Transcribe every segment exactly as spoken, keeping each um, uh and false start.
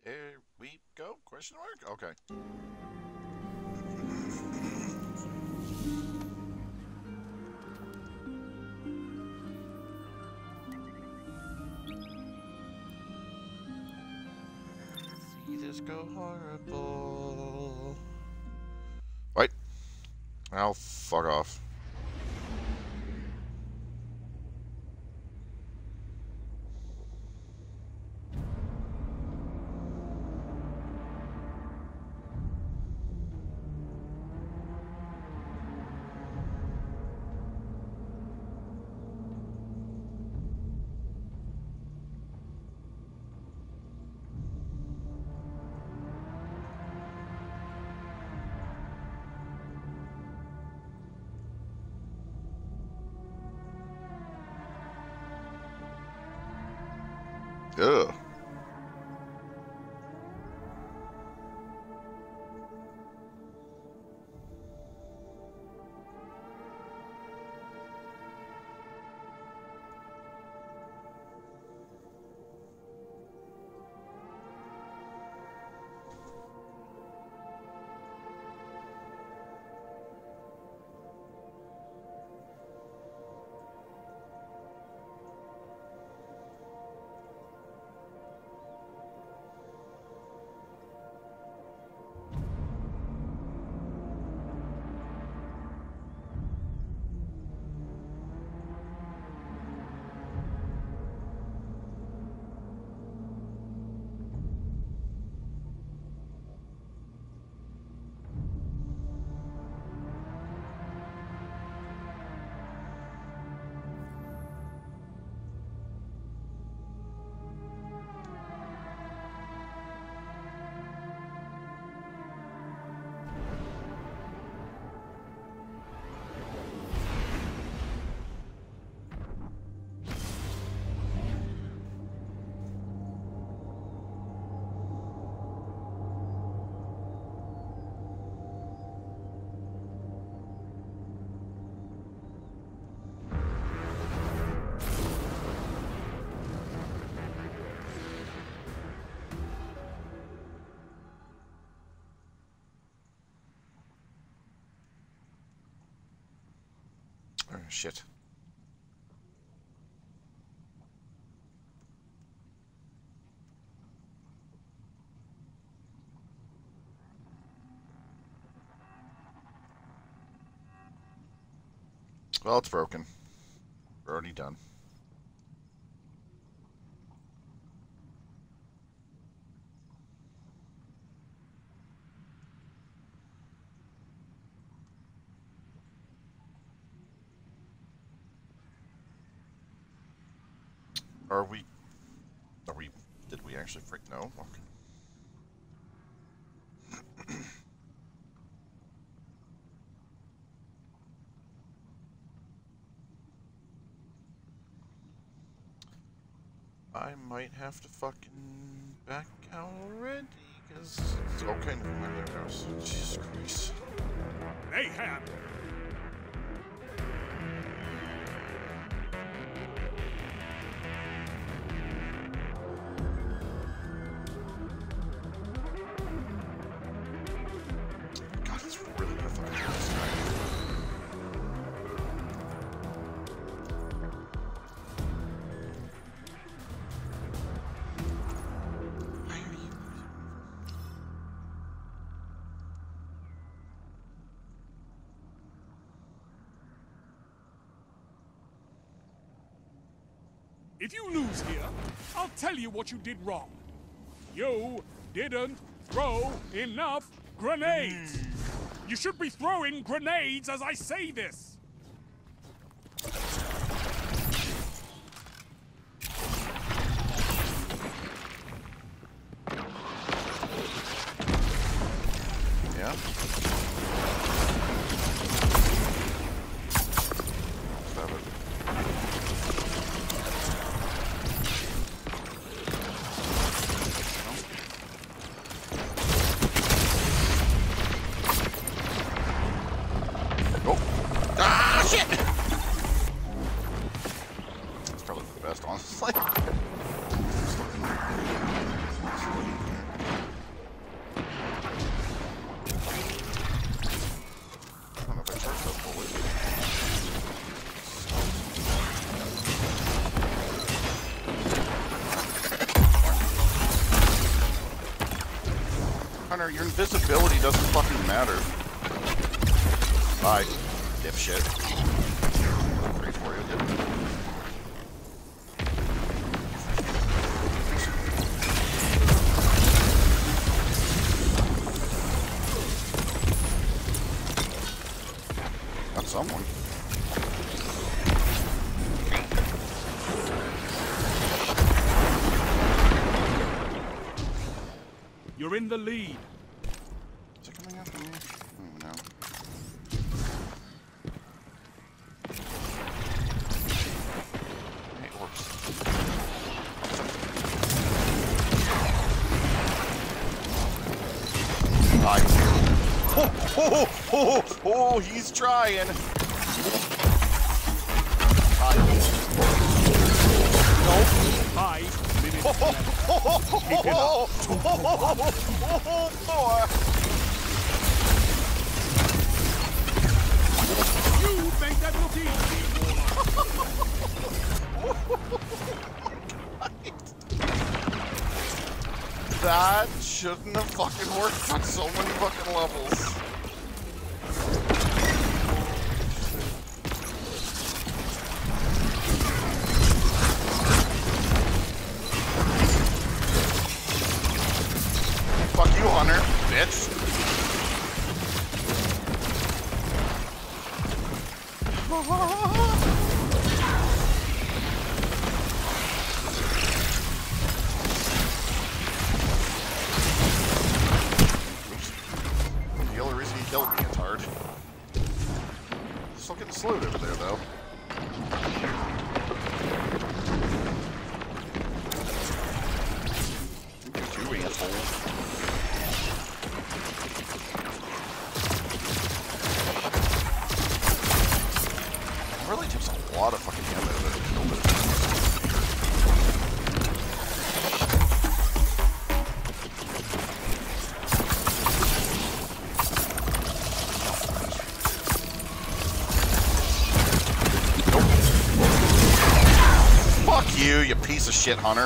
Here we go? Question mark? Okay. See this go horrible. Wait. Oh, fuck off. Ugh. Oh, shit. Well, it's broken. We're already done. Are we... Are we... Did we actually freak? No? Okay. I might have to fucking back out already, because it's okay to my other house. Jesus Christ. Mayhem! God, it's really gonna fucking hurt this guy. Why are you... If you lose here, I'll tell you what you did wrong. You didn't throw enough grenades. You should be throwing grenades as I say this. Yeah? Stop it. Oh! Ah, shit! That's probably the best, honestly. Hunter, your invisibility doesn't fucking matter. Bye, dipshit. Great for you, dude. Got someone. You're in the lead. Is it coming after me? Oh, no. Hey, orbs. I... Oh, oh, oh, oh, he's trying. I... Nope. Five minutes Oh, left. oh, oh, oh, Keep it up. oh, oh, oh, oh, You make that look easy, Warlock. that shouldn't have fucking worked on so many fucking levels. Fuck you, Hunter, bitch. The only reason he killed me is hard. Still getting slowed over there, though. You asshole. Really takes a lot of fucking damage to kill it. Nope. Fuck you, you piece of shit, Hunter.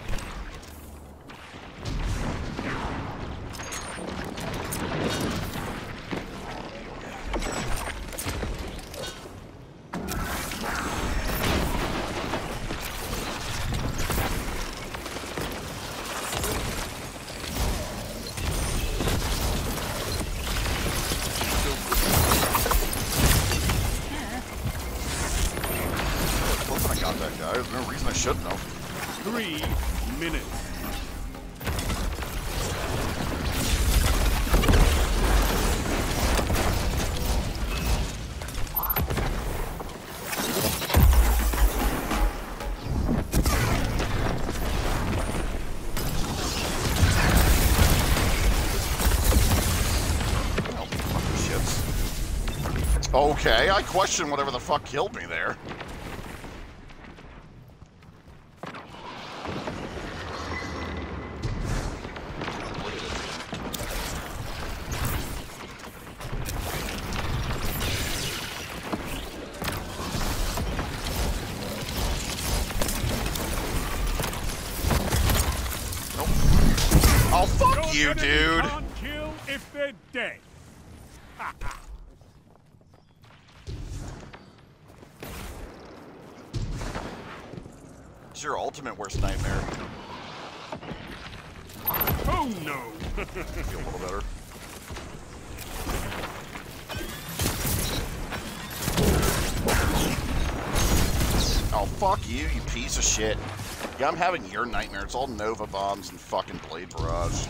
That guy. There's no reason I shouldn't know. Three minutes. Oh, okay, I question whatever the fuck killed me there. Oh, fuck you, dude! Can't kill if they're dead. It's your ultimate worst nightmare. Oh no! Feel a little better. Oh, fuck you, you piece of shit. Yeah, I'm having your nightmare. It's all Nova bombs and fucking Blade Barrage.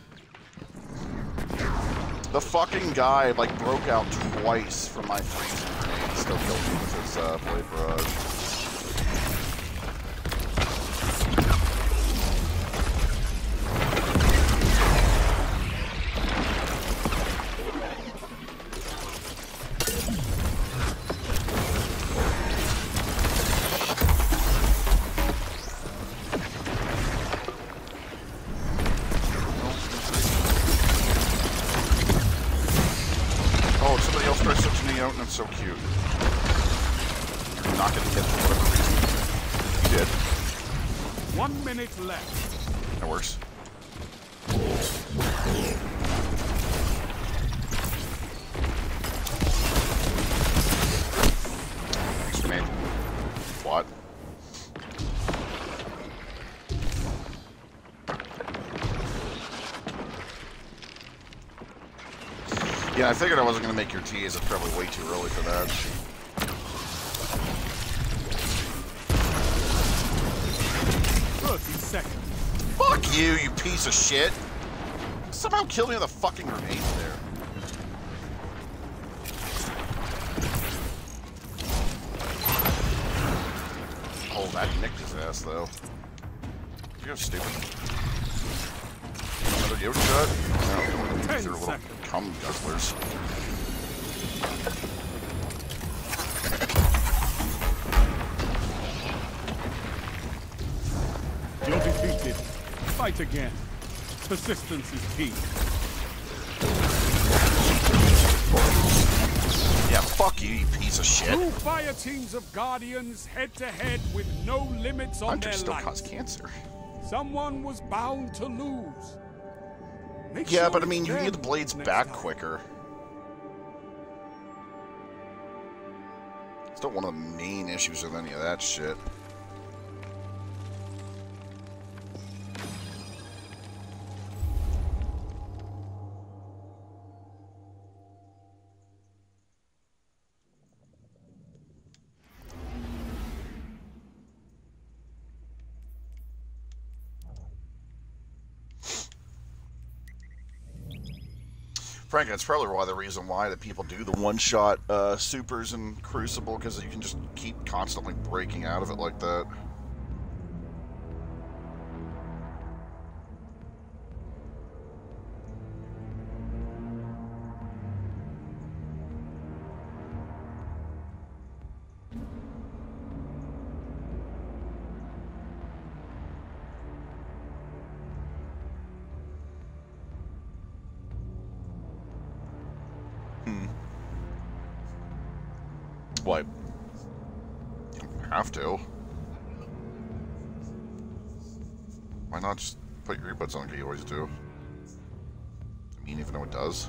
The fucking guy, like, broke out twice from my freezing grenade. He still killed me with his uh, Blade Barrage. Oh, somebody else tried switching me out, and I'm so cute. You're not gonna hit for whatever reason. You did. One minute left. That works. Yeah, I figured I wasn't going to make your teas. It's probably way too early for that. thirty seconds. Fuck you, you piece of shit! Somehow kill me with a fucking grenade there. Oh, that nicked his ass, though. You go stupid. Another Yoda shot? No, these are little cum guzzlers. You're defeated. Fight again. Persistence is key. Yeah, fuck you, you piece of shit. Two fire teams of Guardians head to head with no limits on Hunters their still life. cause cancer. Someone was bound to lose. Make Yeah, sure but I mean, it's you them need the blades next back time. quicker. It's not one of the main issues with any of that shit. Frankly, that's probably why the reason why that people do the one-shot uh, supers in Crucible, because you can just keep constantly breaking out of it like that. What? You don't have to. Why not just put your earbuds on like you always do? I mean, even though it does.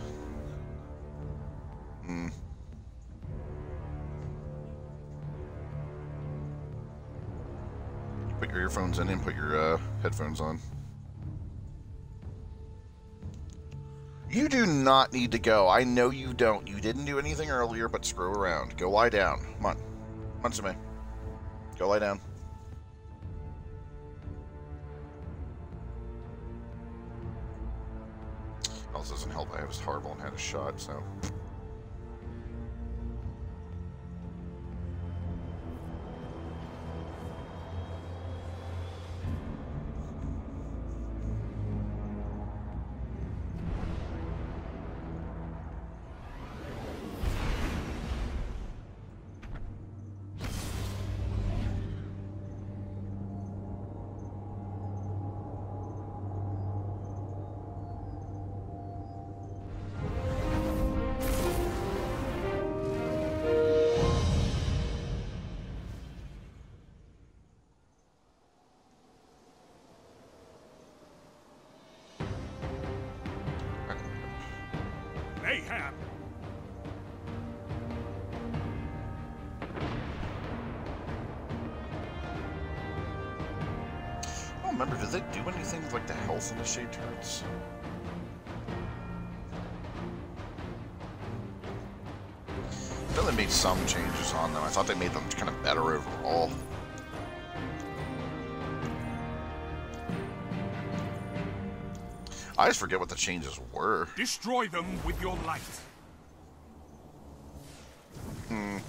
Hmm. Put your earphones in and put your uh, headphones on. You do not need to go. I know you don't. You didn't do anything earlier, but screw around. Go lie down. Come on. Come on to me. Go lie down. Also doesn't help. I was horrible and had a shot, so... Mayhem. I don't remember, did they do anything with, like, the health in the shade turrets? I thought they made some changes on them. I thought they made them kind of better overall. I just forget what the changes were. Destroy them with your light. Hmm.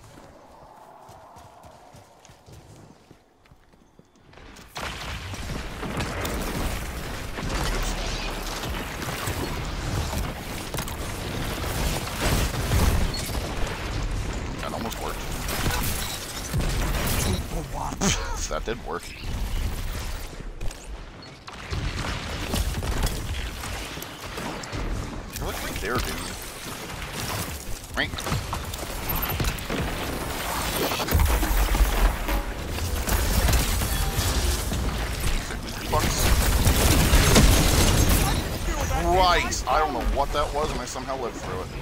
That almost worked. That did work. Look right there, dude. Right. Christ! I don't know what that was, and I somehow lived through it.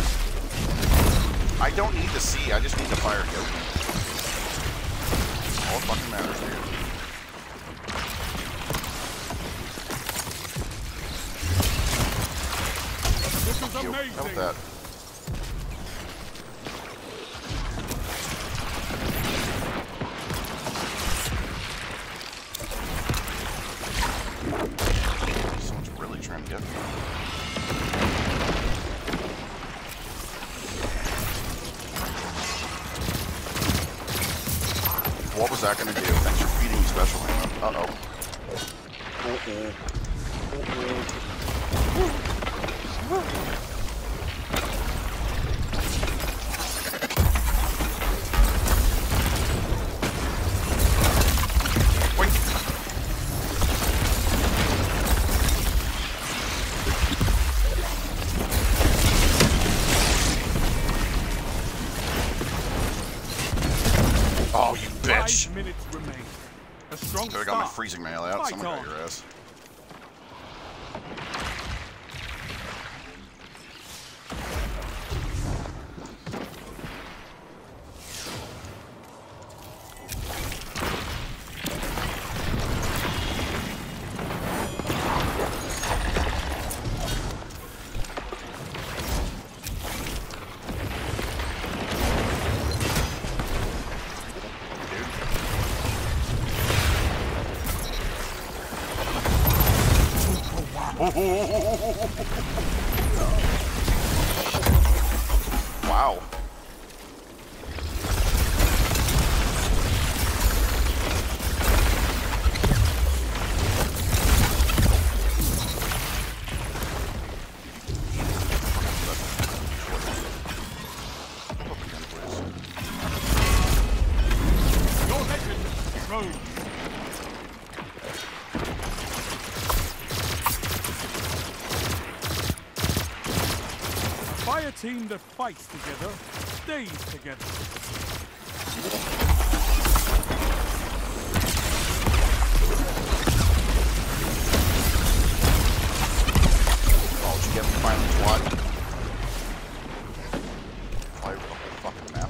I don't need to see, I just need to fire Yoki. all that fucking matters, dude. This is Yo, amazing. help that. Someone's really trying to get me. What was that gonna do? Thanks for feeding me special ammo. Uh-oh. Uh-oh. Uh-oh. Wait. Oh, you bitch. Five minutes remain. A strong I start. got my freezing mail out. Fight Someone got on. your ass. Wow. Your legend grows. Fire team that fights together stays together. Oh, did you get me finally twat? Fly over the whole fucking map.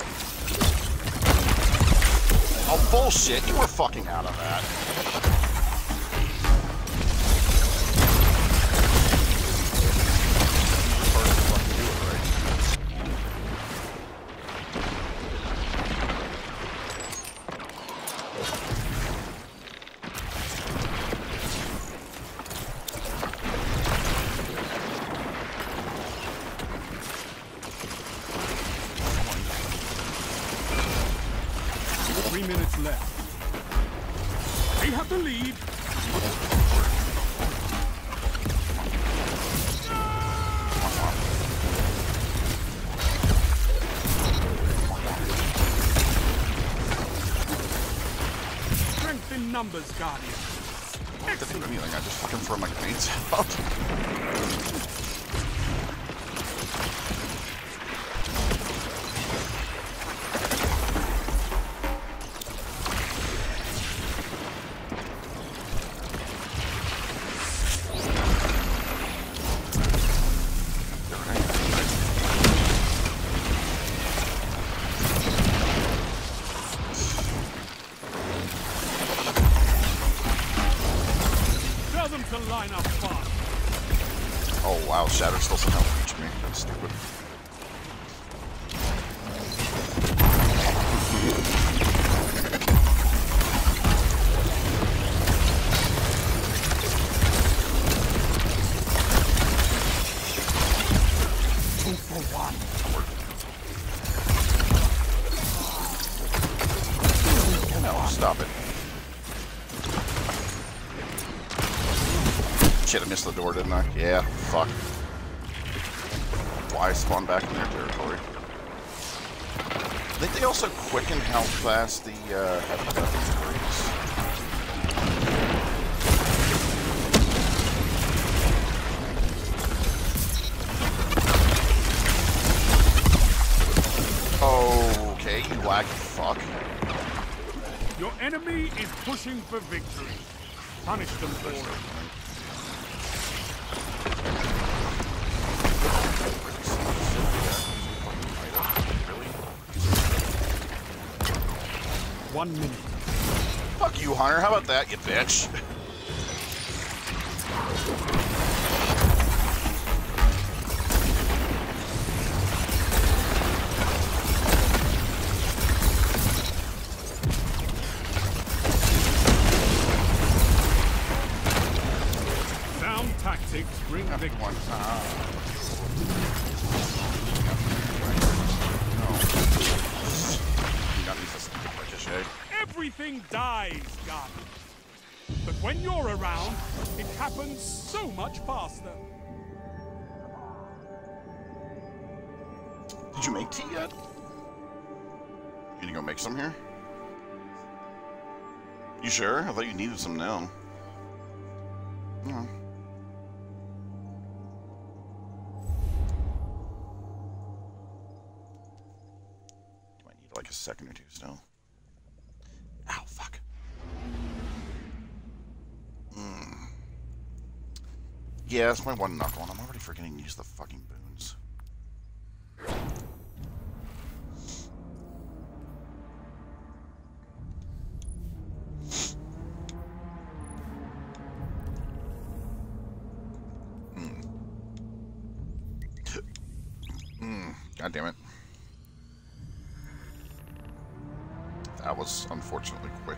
Oh, bullshit. You were fucking out of that. Hard to fucking do it, right? Three minutes left. They have the lead. Strength in numbers, Guardian. I didn't do anything. I just fucking throw my grenades out. Tell them to line up fast. Oh wow, Shatter still somehow reached me. That's stupid. Two for one. No, stop it. Shit, I missed the door, didn't I? Yeah, fuck. Why spawn back in their territory? I think they also quicken how fast the uh, heavy weapons breaks. Okay, you laggy fuck. Your enemy is pushing for victory. Punish them for it. One minute. you, Hunter. How about that, you bitch? Sound tactics bring victory. One time. Everything dies, Garden. But when you're around, it happens so much faster. Did you make tea yet? You gonna go make some here? You sure? I thought you needed some now. No. You might need like a second or two still. Ow, fuck. Mm. Yeah, that's my one knuckle, and I'm already forgetting to use the fucking boons. Mm. Mm. God damn it. That was unfortunately quick.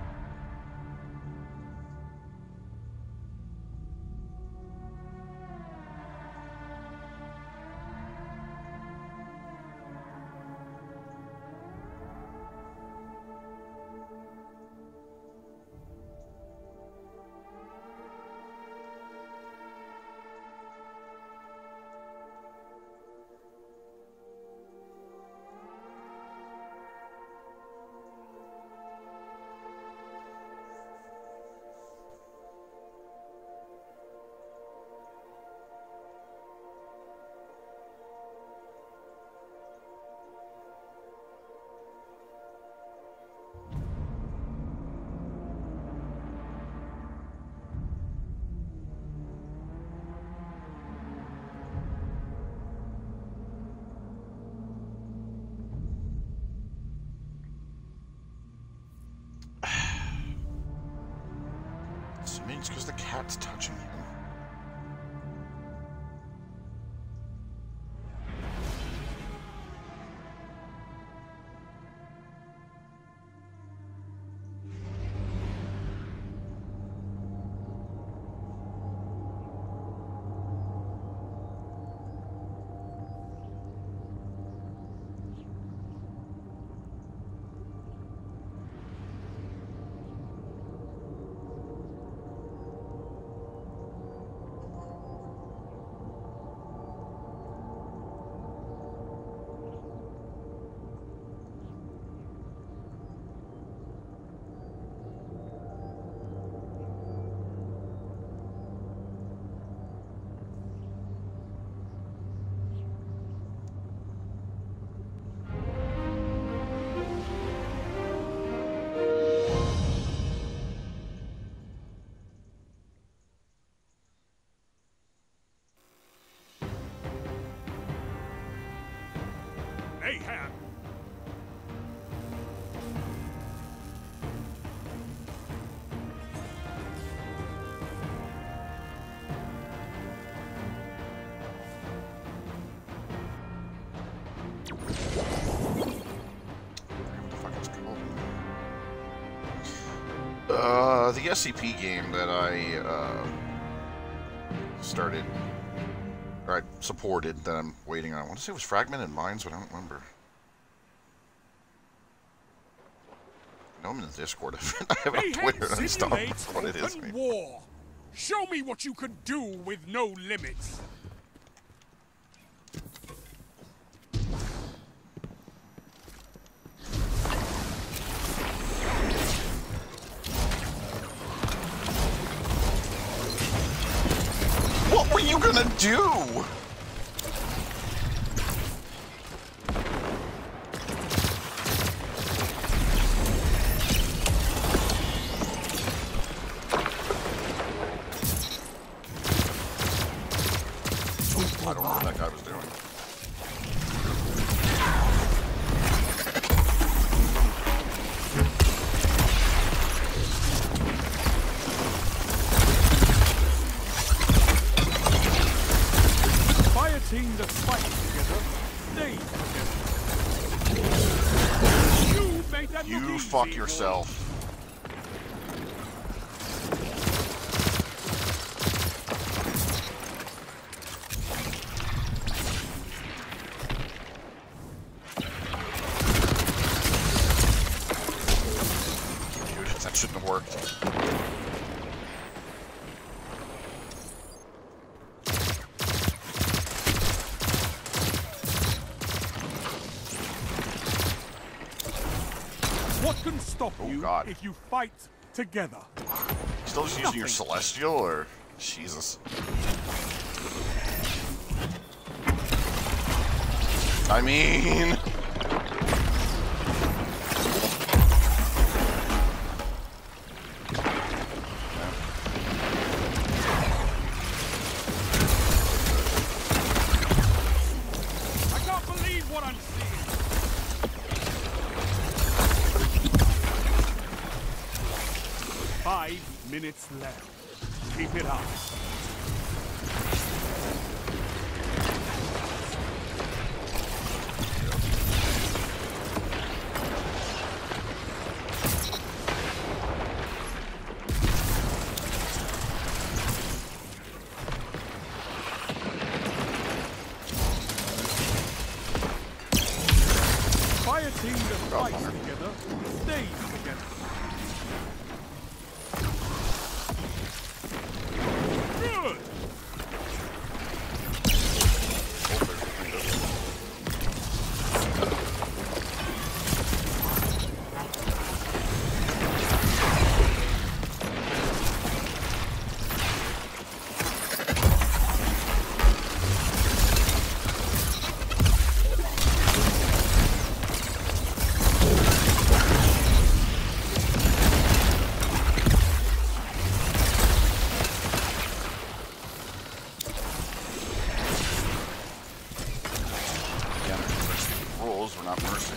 Assuming it's because the cat's touching him. Mayhem. Uh, the S C P game that I uh, started, or I supported, that I'm waiting on. I want to say it was Fragmented Minds, but I don't remember. I know I'm in the Discord. I have a Twitter and stuff. What it is. War. Show me what you could do with no limits. What were you gonna do? I don't know what that guy was doing. fuck yourself. Dude, that shouldn't have worked. What can stop Oh, you God. if you fight together? Still just using your celestial, or Jesus? I mean, I can't believe what I'm seeing. Five minutes left. Keep it up. Fire team that fights together stays together. Good. again, rules. We're not mercy.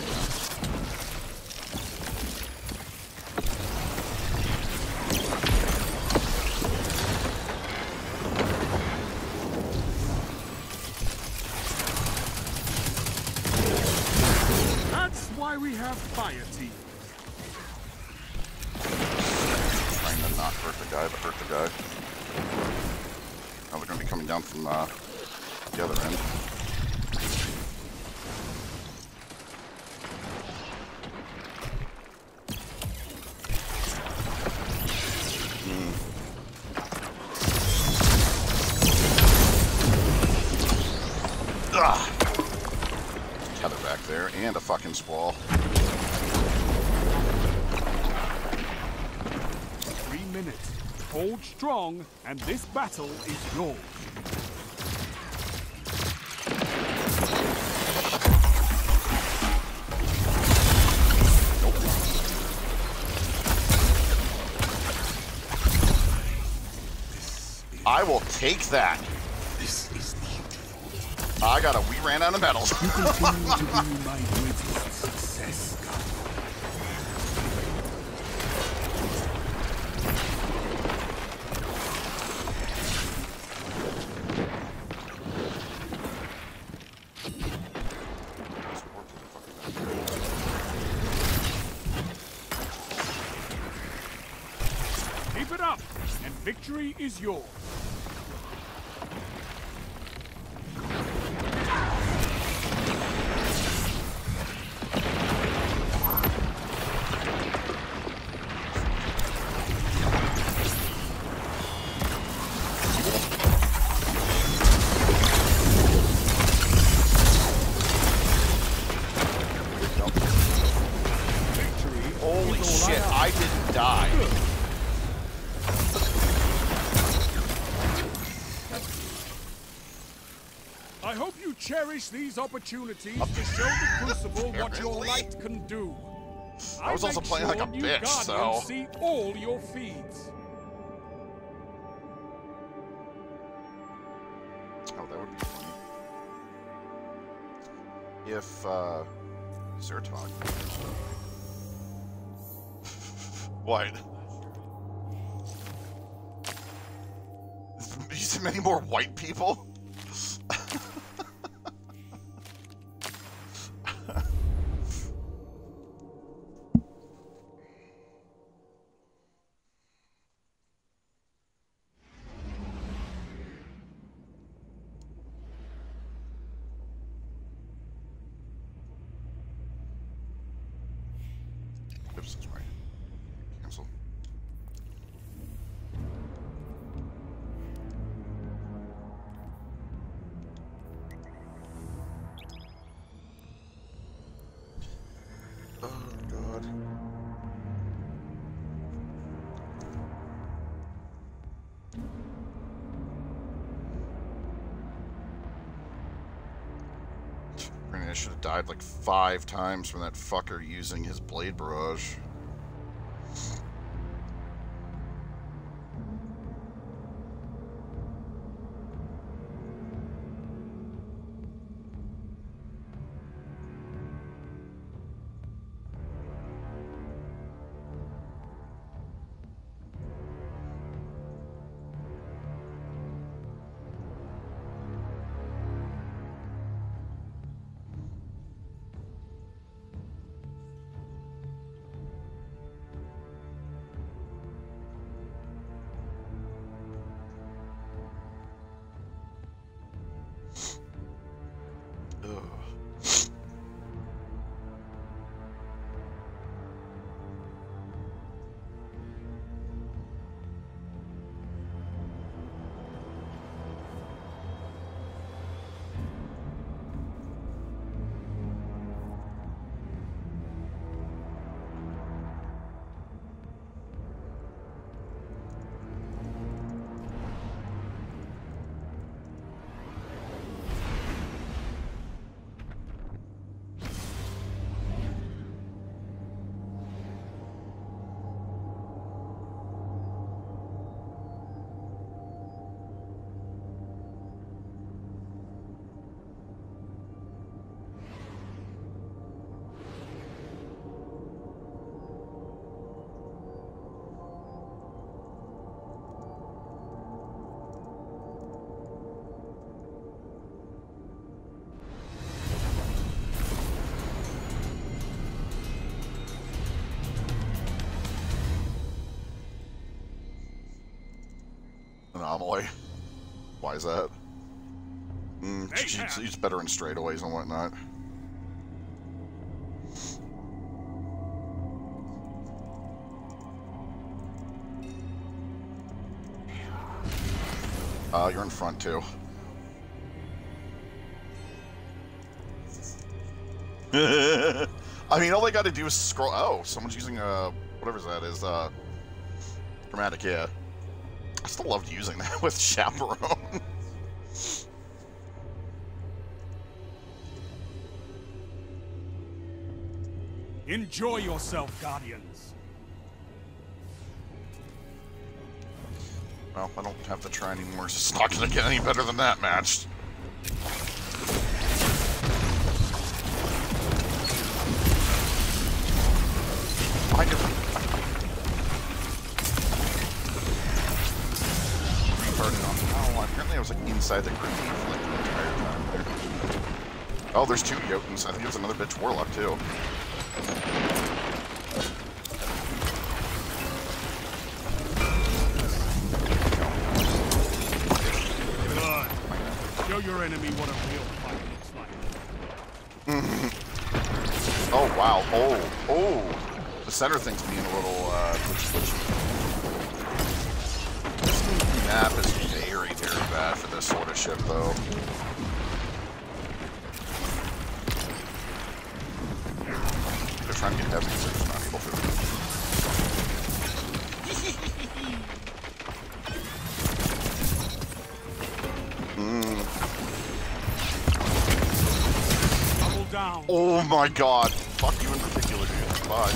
That's why we have fire teams. Trying to not hurt the guy, but hurt the guy. Now they're going to be coming down from uh, the other end. Ugh. Tether back there, and a fucking squall. Three minutes. Hold strong, and this battle is yours. I will take that. This is beautiful. I got a. We ran out of metals. You continue to be my greatest success, God. Keep it up, and victory is yours. Holy shit, I didn't die. I hope you cherish these opportunities to show the Crucible what your light can do. I was also make playing sure like a new bitch, Guardians so- see all your feeds. Oh, that would be funny. If, uh... Zertog. What? You see many more white people? I should have died like five times from that fucker using his blade barrage. Anomaly. Why is that? Mm, he's, he's better in straightaways and whatnot. Uh, you're in front too. I mean, all they got to do is scroll. Oh, someone's using uh, whatever that is. Uh, dramatic, yeah. I still loved using that with Chaperone. Enjoy yourself, Guardians. Well, I don't have to try anymore, so it's not going to get any better than that match. I could... Restarted on... Oh, apparently I was like inside the grenade for like the entire time there. Oh, there's two Jotuns. I think there's another bitch Warlock, too. Show your enemy what a real fight looks like. Oh, wow. Oh, oh. The center thing's being a little, uh, twitchy, twitchy. This map is very, very bad for this sort of ship, though. They're trying to get heavy, so they're just not able to. Down. Oh my god. Fuck you in particular, dude. Bye.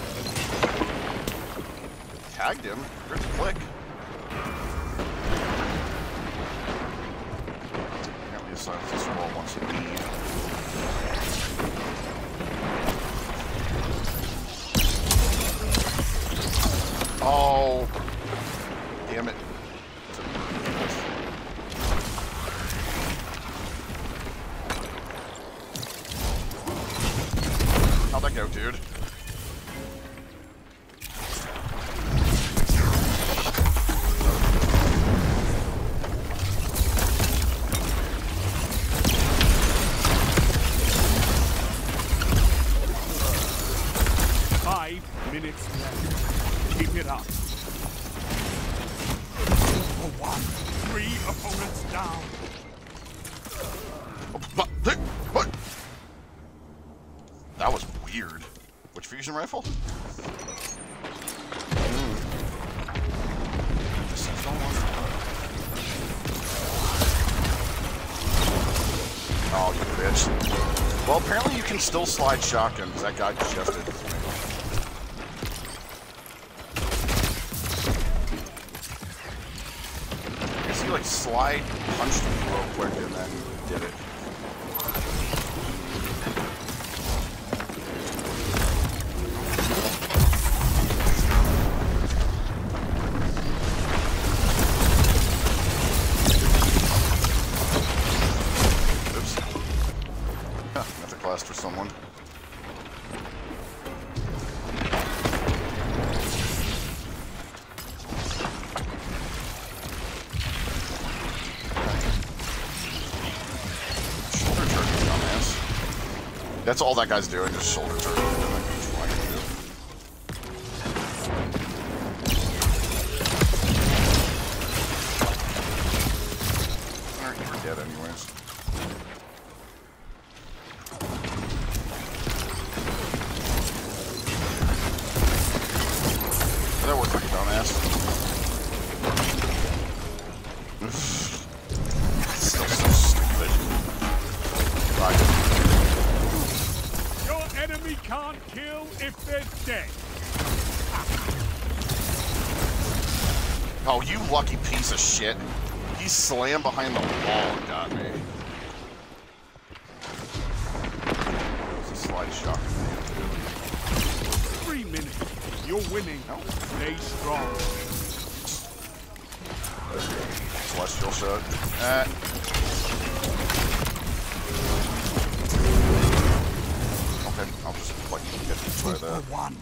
Tagged him. Great click. Apparently assigns this wall wants to leave. Oh. Damn it. How'd that go, dude? Five minutes left. Keep it up. For one, three opponents down. What? What? That was weird. Which fusion rifle? Mm. This is almost... Oh, you bitch. Well, apparently you can still slide shotgun, because that guy just shifted. I guess he, like, slide punched me real quick and then did it. For someone. Shoulder turkey, dumbass. That's all that guy's doing, just shoulder turkey. Alright, you were dead anyways. That worked like a dumbass. Still so stupid. Right. Your enemy can't kill if they're dead. Oh, you lucky piece of shit. He slammed behind the wall and got me. It's a slide shot. Three minutes. You're winning. No. Stay strong. Celestial shot. Uh. Okay, I'll just like get to try that. One.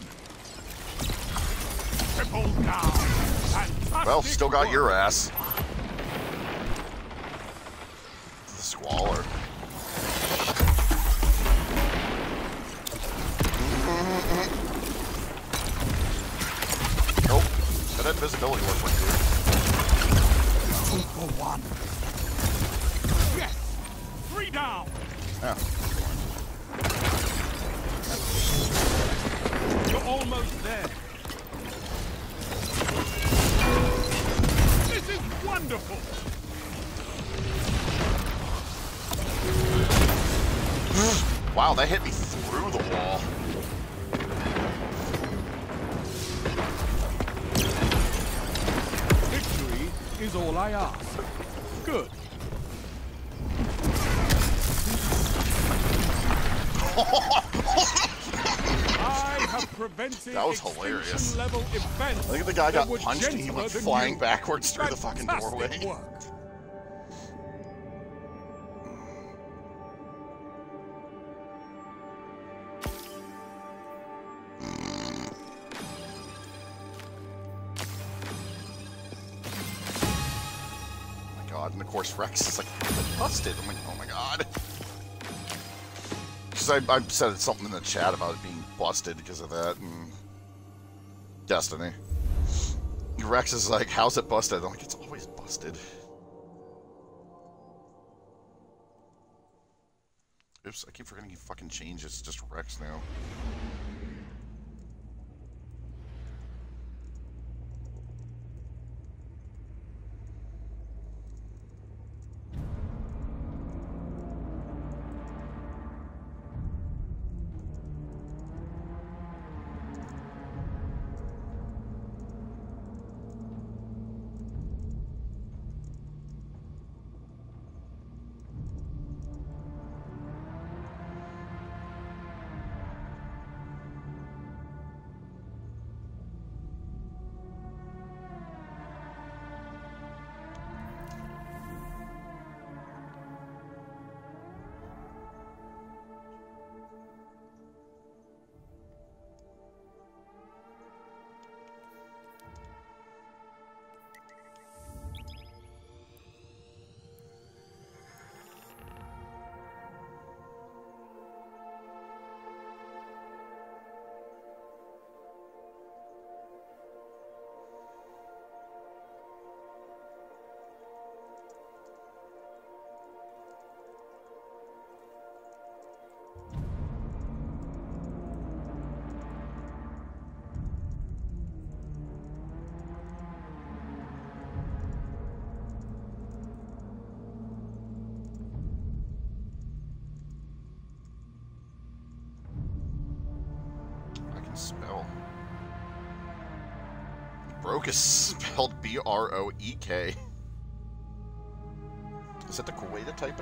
Triple down. Fantastic Well, still got work. your ass. The squalor. Nope. That invisibility worked for you. Two for one. Yes. Three down. Yeah. You're almost there. This is wonderful. Wow, that hit me through the wall. Victory is all I ask. Good. I have prevented That was hilarious. level events. I think the guy got that were punched and he went gentler than flying you. backwards through the fucking Fantastic doorway. work. And of course Rex is like busted. I'm like, oh my god. Because I, I said something in the chat about it being busted because of that and Destiny. Rex is like, how's it busted? I'm like, it's always busted. Oops, I keep forgetting he fucking changed. It's just Rex now. Broke is spelled B R O E K. Is that the cool way to type it?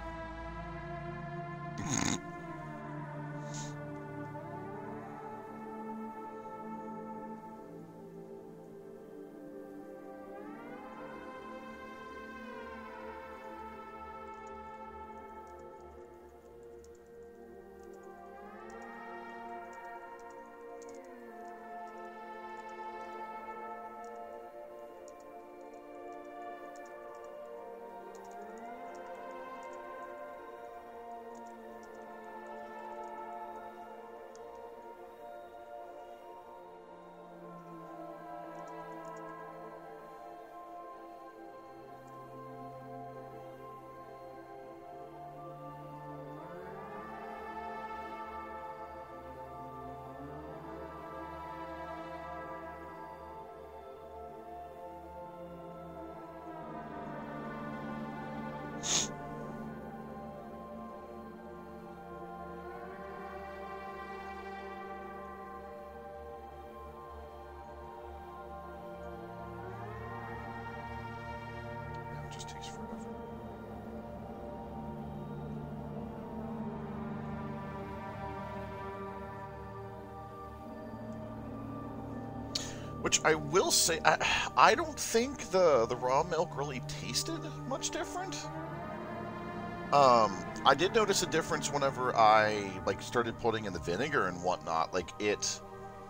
It just takes forever. Which I will say, I, I don't think the, the raw milk really tasted much different. Um, I did notice a difference whenever I, like, started putting in the vinegar and whatnot. Like, it...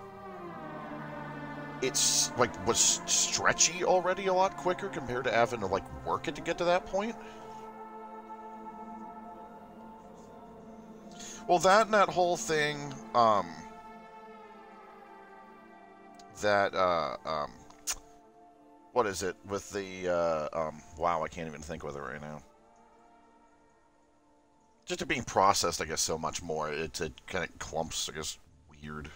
It's, like, was stretchy already a lot quicker compared to having to, like, work it to get to that point. Well, that and that whole thing, um... that, uh, um... what is it? With the, uh, um... wow, I can't even think with it right now. Just it being processed, I guess, so much more. It, it kind of clumps, I guess, weird.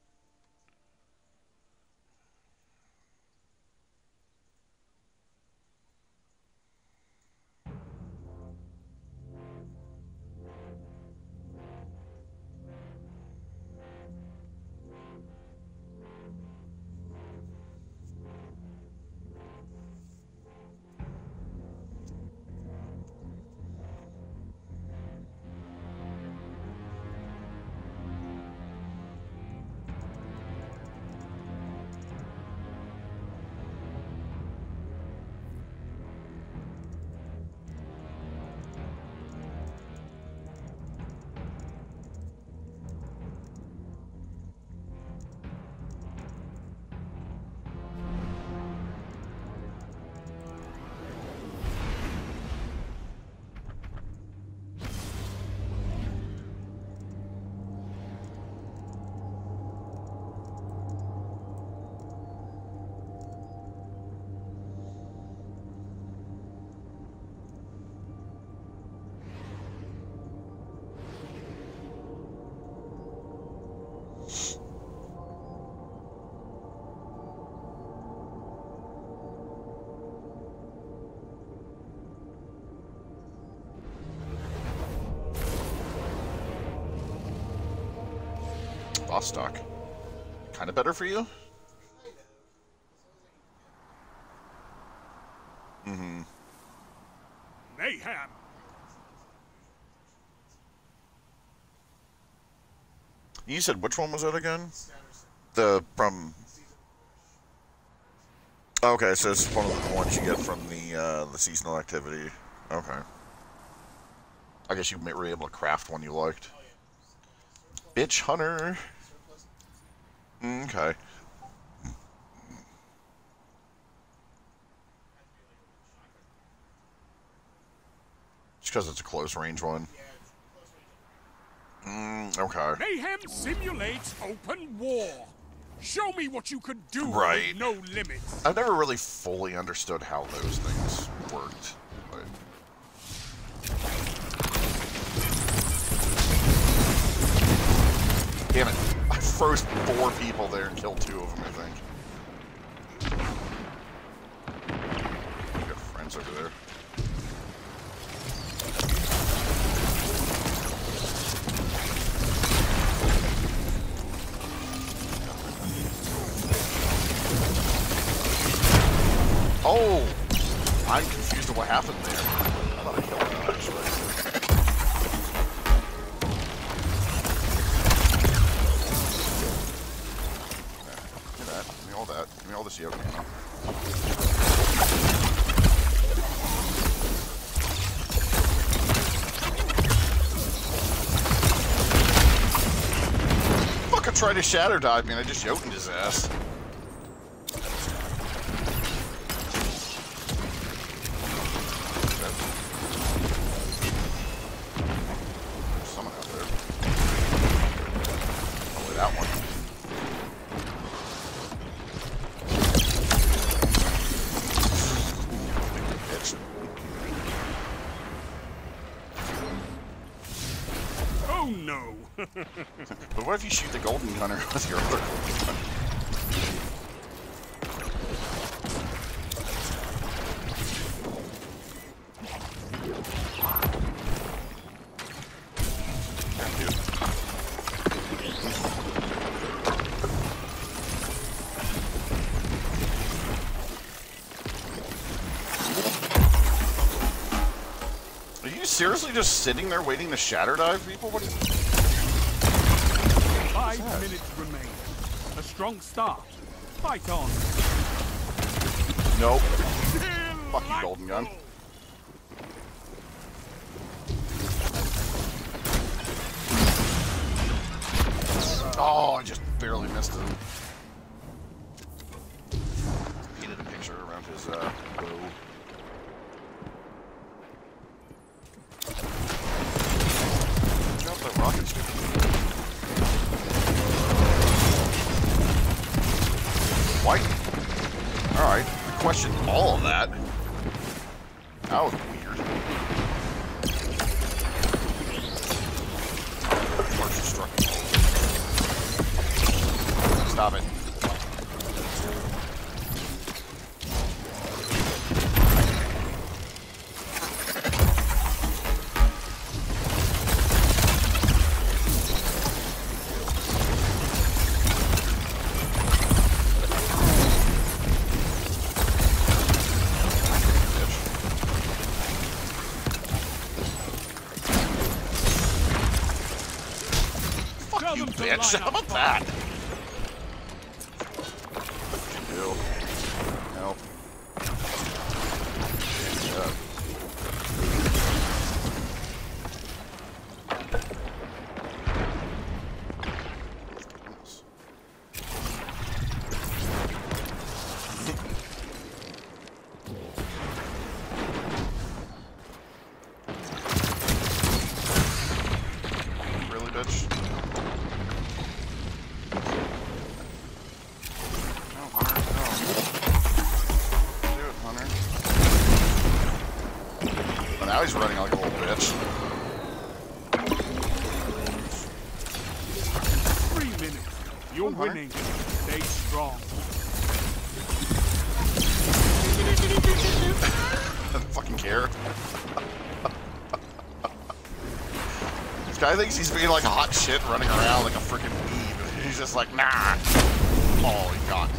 Boss stock. Kind of better for you? Mm-hmm. Mayhem. You said which one was it again? The, from... Okay, so it's one of the ones you get from the, uh, the seasonal activity. Okay. I guess you were able to craft one you liked. Bitch Hunter. Okay. Just because it's a close range one. Mm, okay. Mayhem simulates open war. Show me what you could do Right. with no limits. I've never really fully understood how those things worked. But... Damn it. I froze four people there and killed two of them, I think. You got friends over there. Oh! I'm confused of what happened there. I thought I killed him, actually. Give me that. Give me all that. Give me all this yoke ammo. Fucker tried to shatter dive me and I just yokened his ass. But what if you shoot the golden gunner with your other golden gun? Are you seriously just sitting there waiting to shatter dive people? What is Five minutes remain. A strong start. Fight on. Nope. Fuck you, golden gun. Oh, I just barely missed him. Painted a picture around his uh, bow. Got that rocket stupid. White. Alright, I questioned all of that. That was weird. Partial struck. Stop it. You bitch, how about that? What you do? Help. Yeah. Really, bitch? Now he's running like a little bitch. Three minutes. You're winning. Stay strong. I don't fucking care. This guy thinks he's being like a hot shit running around like a freaking weed. He's just like, nah. Oh, he got me.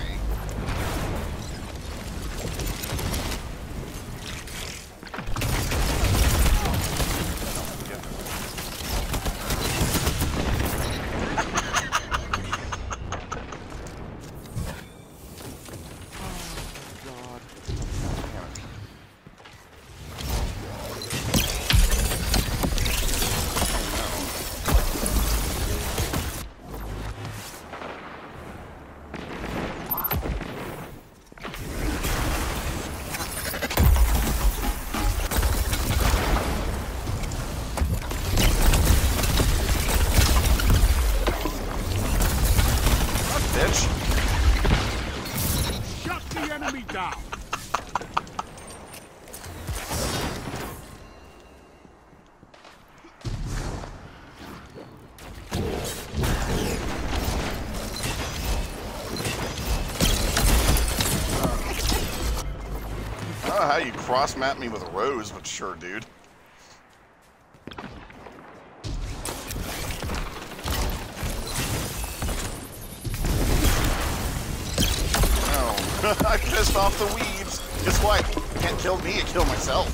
Shut the enemy down. I don't know how you cross-map me with a rose, but sure, dude. Oh. I pissed off the weeds. Guess what? Can't kill me, I kill myself.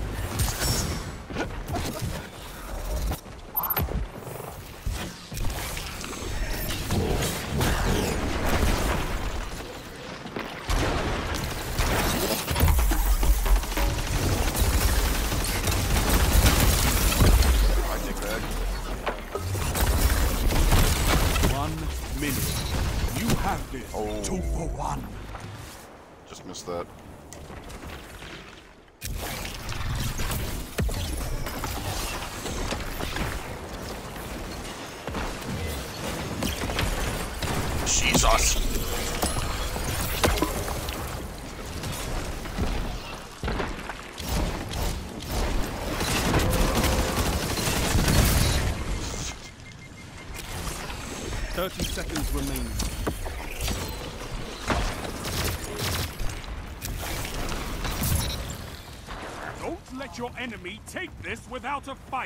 Two for one. Just missed that. Jesus. Thirty seconds remaining. Don't let your enemy take this without a fight.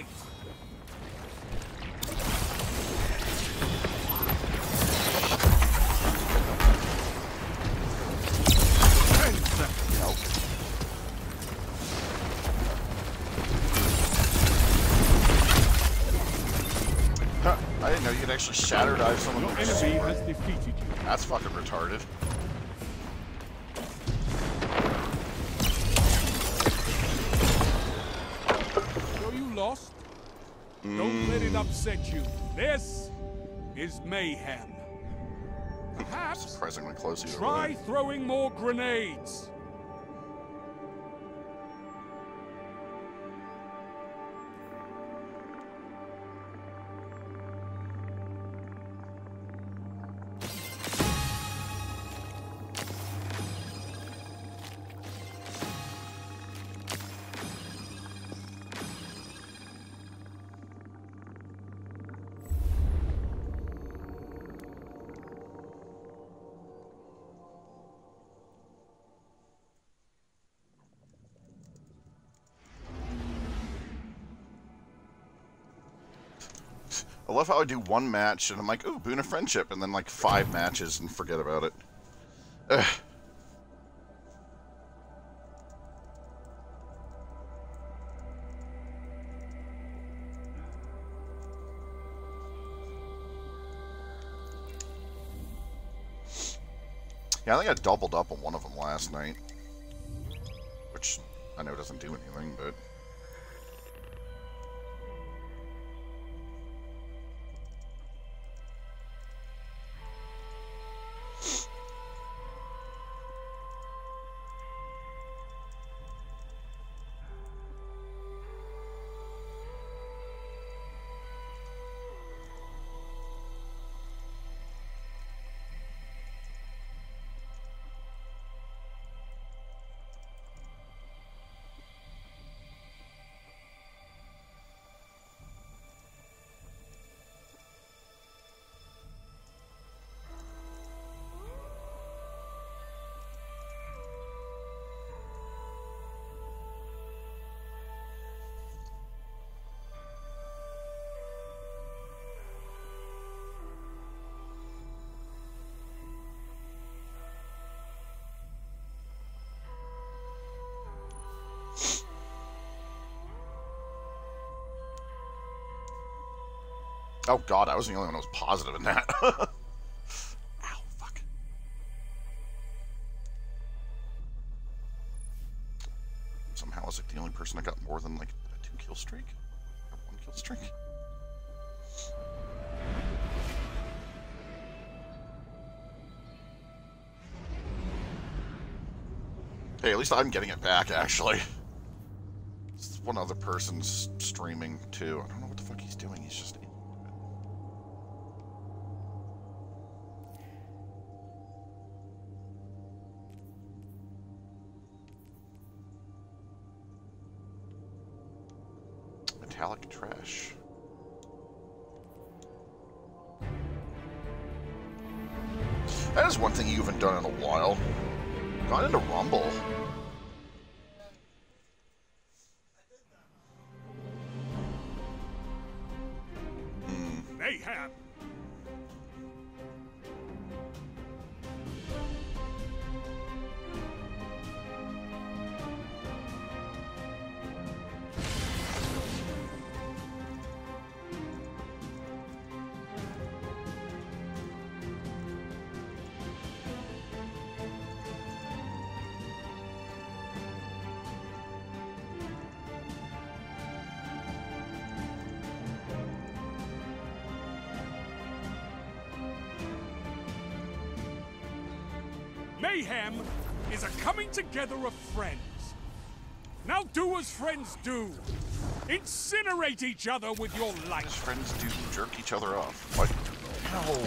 Ten seconds. Nope. Huh. I didn't know you could actually shatter dive someone Your with a enemy sword. has defeated you. That's fucking retarded. Lost? Mm. Don't let it upset you. This is mayhem. Perhaps surprisingly close either try way. throwing more grenades. I love how I do one match and I'm like, ooh, boon of friendship, and then like five matches and forget about it. Ugh. Yeah, I think I doubled up on one of them last night. Which I know doesn't do anything, but... Oh god, I was the only one who was positive in that. Ow, fuck. Somehow I was like the only person that got more than like a two kill streak? Or one kill streak? Hey, at least I'm getting it back, actually. It's one other person's streaming, too. I don't know what the fuck he's doing, he's just... Metallic trash. That is one thing you haven't done in a while. Gone into Rumble. Hmm. Mayhem. Mayhem. mayhem is a coming together of friends. Now do as friends do. Incinerate each other with your light. As friends do, jerk each other off. What? No.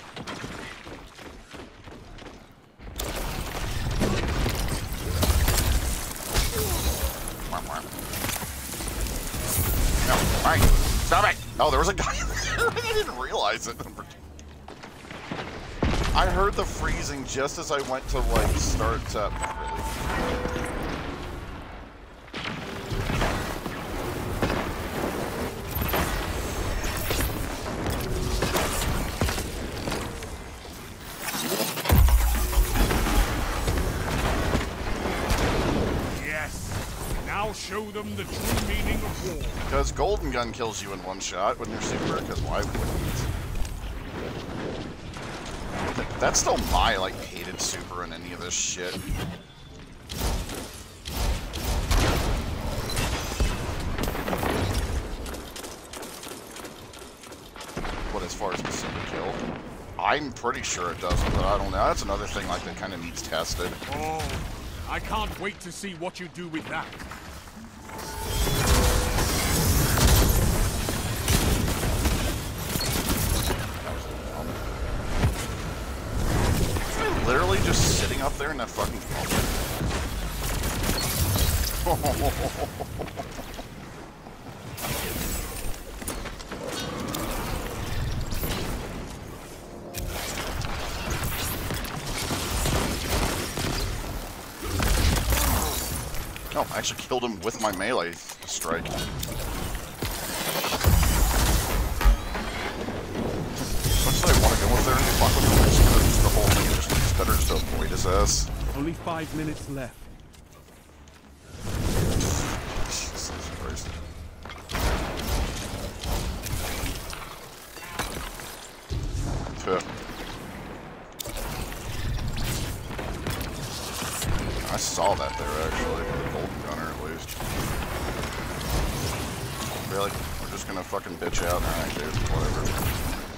No, alright, stop it! Oh, there was a guy in there. I didn't realize it. I heard the freezing just as I went to, like, start up. Really. I'll show them the true meaning of war. Because Golden Gun kills you in one shot when you're super, because why wouldn't? That's still my, like, hated super in any of this shit. What, as far as the super kill? I'm pretty sure it doesn't, but I don't know. That's another thing, like, that kind of needs tested. Oh, I can't wait to see what you do with that. Literally just sitting up there in that fucking Oh, I actually killed him with my melee strike. Much that I want to go up there and fuck with him, just the whole thing, just, it's better just to avoid his ass. Only five minutes left. Jesus Christ. Tuh. I saw that there, actually. The Golden Gunner, at least. Really? We're just gonna fucking bitch out? Alright, dude. Whatever.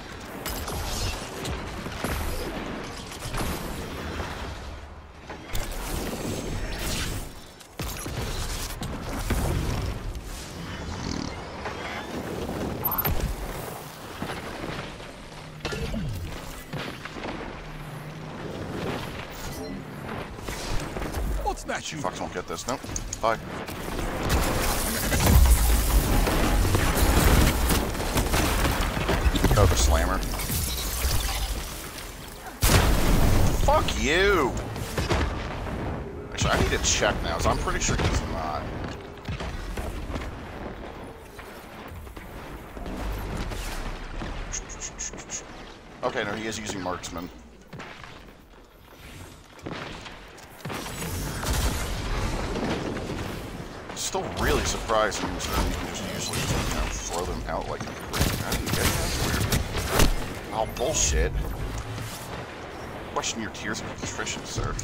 That you fucks won't get this. Nope. Bye. Oh, the slammer. Fuck you! Actually, I need to check now, so I'm pretty sure he's not. Okay, no, he is using marksman. Still really surprising considering you can just usually just, you know, throw them out like a brick. How do you get that? Weird. Oh, bullshit. Question your tears of contrition, sir.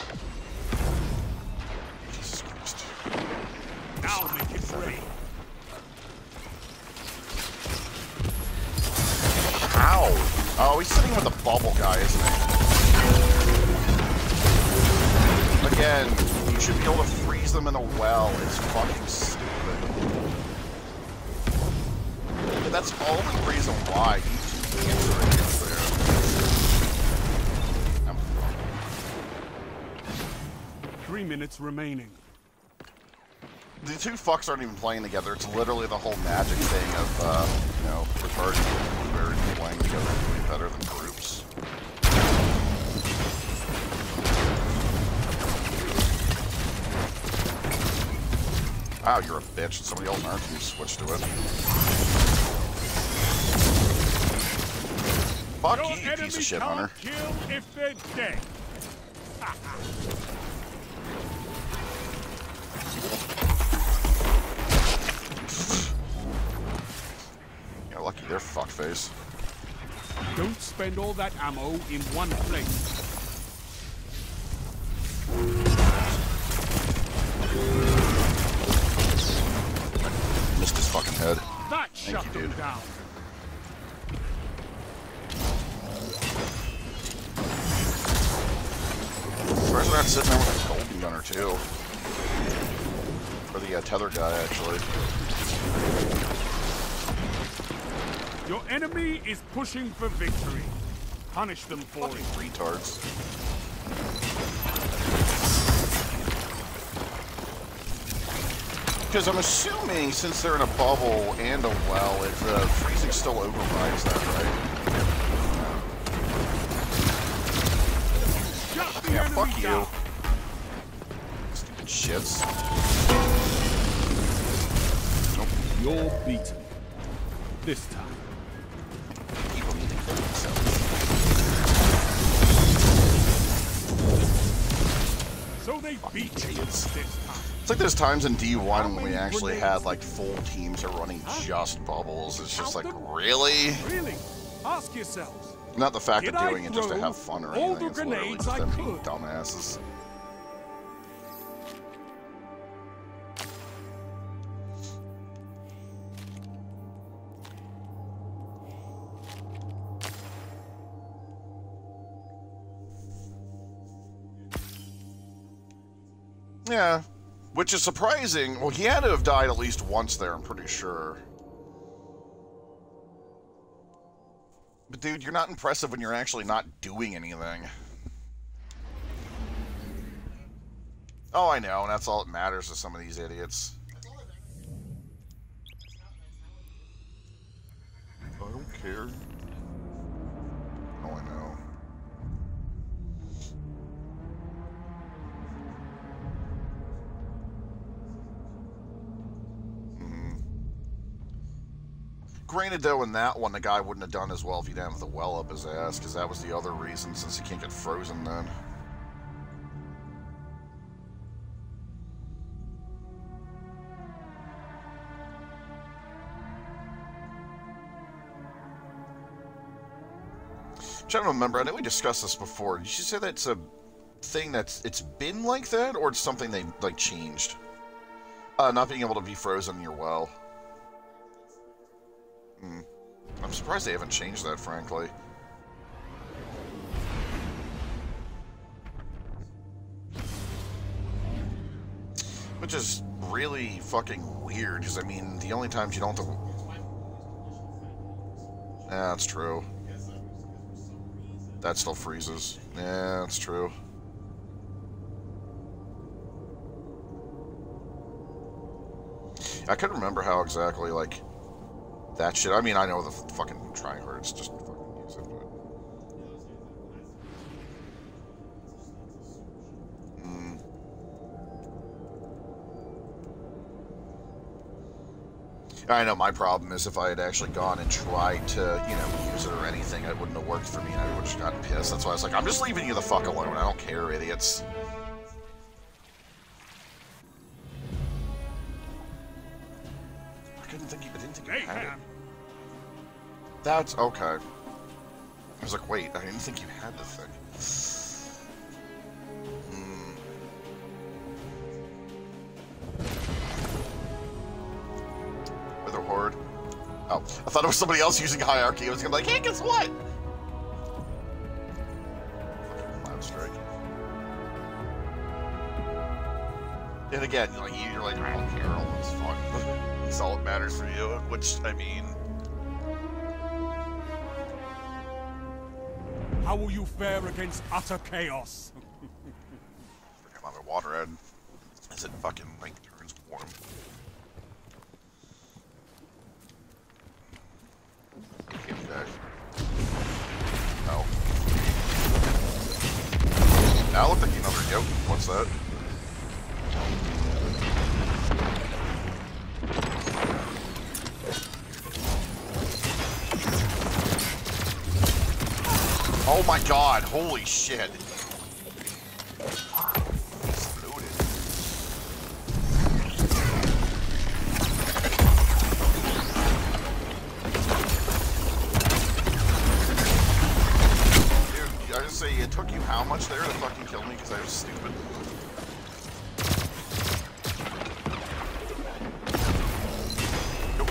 Jesus Christ. Now make it free. Ow! Oh, he's sitting with a bubble guy, isn't he? Again, you should be able to freeze them in a well. It's fucking stupid. But that's the only reason why he can't right there. Three minutes remaining. The two fucks aren't even playing together. It's literally the whole magic thing of, uh, you know, retarded people who are playing together doing better than groups. Wow, you're a bitch. Somebody else on our team switched to it. Fuck Your you, you piece of shit, can't Hunter. Kill if they're dead. Yeah, lucky they're fuckface. Don't spend all that ammo in one place. Missed his fucking head. That Thank shut you, them dude. down. guy's sitting there with a golden gunner too. Or the uh, tether guy, actually. Your enemy is pushing for victory. Punish them for Fucking it. retards. Because I'm assuming, since they're in a bubble and a well, if the freezing still overrides that, right? Shut the Yeah, enemy fuck you. down. Stupid shits. Nope. You're beaten. This time. People need to kill themselves. So they beat you idiots. this time. It's like there's times in D one when we actually had like full teams are running just bubbles. It's just like, really? Really? Ask yourselves. Not the fact Did of I doing it just to throw have fun or all anything. the It's literally grenades just I them being could? dumbasses. Yeah, which is surprising. Well, he had to have died at least once there, I'm pretty sure. But dude, you're not impressive when you're actually not doing anything. Oh, I know, and that's all that matters to some of these idiots. I don't care. Oh, I know. Granted, though, in that one, the guy wouldn't have done as well if he didn't have the well up his ass, because that was the other reason, since he can't get frozen then. I'm trying to remember, I know we discussed this before. Did you say that's a thing that's, it's been like that, or it's something they, like, changed? Uh, not being able to be frozen in your well. Hmm. I'm surprised they haven't changed that, frankly. Which is really fucking weird, because, I mean, the only times you don't have to... Yeah, that's true. That still freezes. Yeah, that's true. I couldn't remember how exactly, like... that shit. I mean, I know the fucking trying hurts, just fucking use it, but... Mm. I know my problem is if I had actually gone and tried to, you know, use it or anything, it wouldn't have worked for me, and I would have just gotten pissed. That's why I was like, I'm just leaving you the fuck alone. I don't care, idiots. I couldn't think you, I didn't think you had it. That's okay. I was like, wait, I didn't think you had the thing. Hmm. Wither Horde. Oh, I thought it was somebody else using Hierarchy. I was gonna be like, hey, guess what? Fucking Cloud Strike. And again, you're like, you're like, I don't care, all it's fun. It's all that matters for you, which, I mean... How will you fare against utter chaos? Forget about my water head. As it fucking, like, turns warm. Okay. No. Now look like another yoke. What's that? Oh my god, holy shit. Exploded. Dude, I just say it took you how much there to fucking kill me because I was stupid? Nope.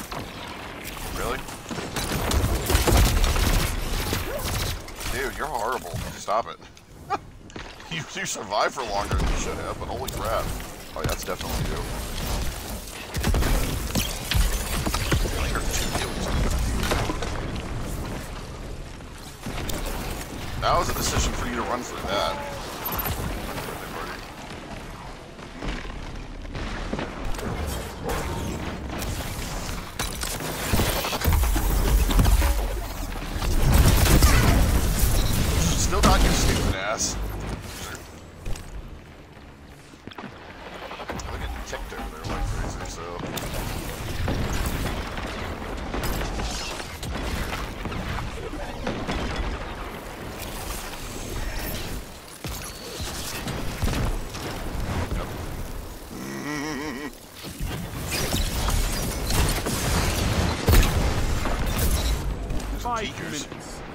Dude. Really? Dude, you're hard. terrible. Stop it. you, you survived for longer than you should have, but holy crap. Oh, yeah, that's definitely you. I heard two kills. That was a decision for you to run through that. Still got your stupid ass. Look at ticked over there like crazy, so. Five minutes.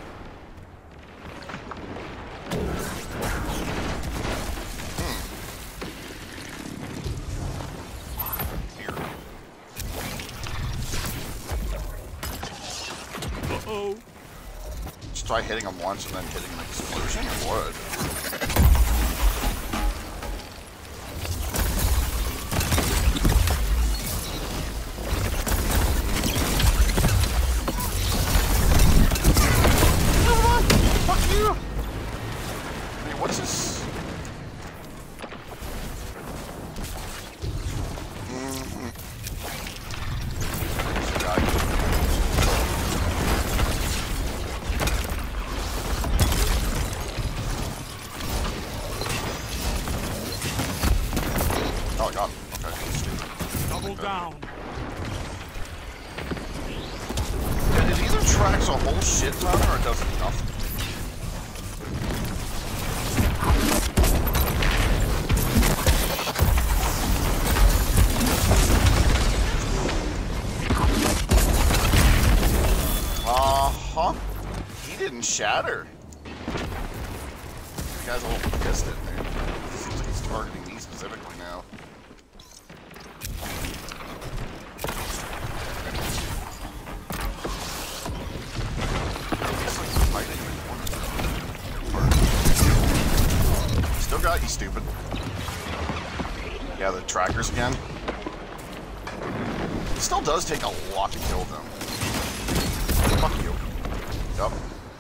Uh-oh. Just try hitting him once and then hitting an explosion or what? Oh, I got him. Okay, stupid. Double down. Yeah, it either tracks a whole shit ton or it does nothing. Uh-huh. He didn't shatter. The guy's a little pissed at me. Seems like he's targeting me specifically now. Still got you, stupid. Yeah, the trackers again. It still does take a lot to kill them. Fuck you. Yup.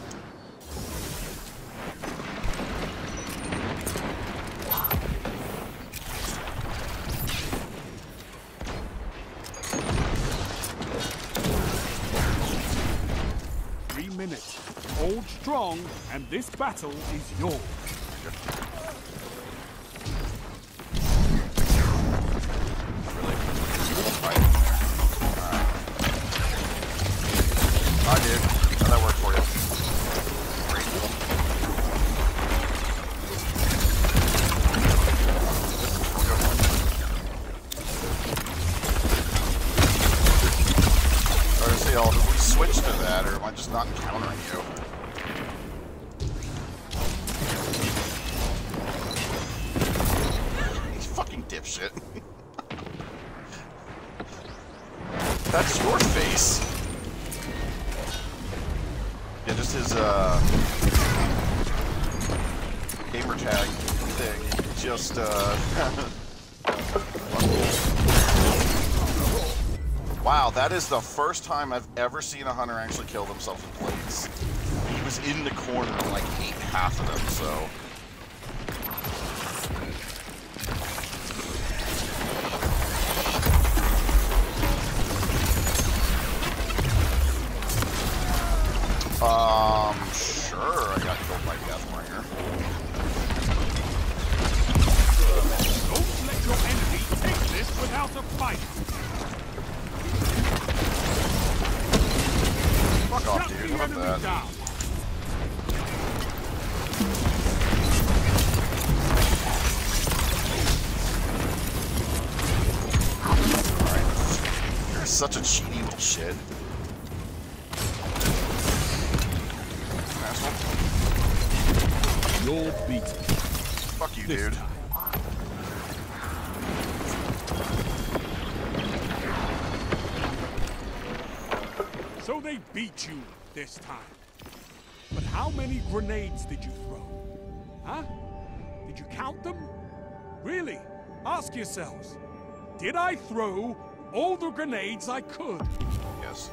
Three minutes. Hold strong, and this battle is yours. I did. How'd that work for you? I was gonna say, oh, did we switch to that, or am I just not encountering you? You fucking dipshit. That's your face. Yeah, just his, uh, gamer tag thing. Just, uh... wow, that is the first time I've ever seen a hunter actually kill themselves with blades. He was in the corner and, like, ate half of them, so... Um, sure, I got killed by Deathbringer. Don't let your enemy take this without a fight. Fuck off, Shut dude. the How about enemy that? down. Alright. You're such a cheaty little shit. You're beaten. Fuck you, This dude. time. So they beat you this time. But How many grenades did you throw? Huh? Did you count them? Really? Ask yourselves. Did I throw all the grenades I could? Yes.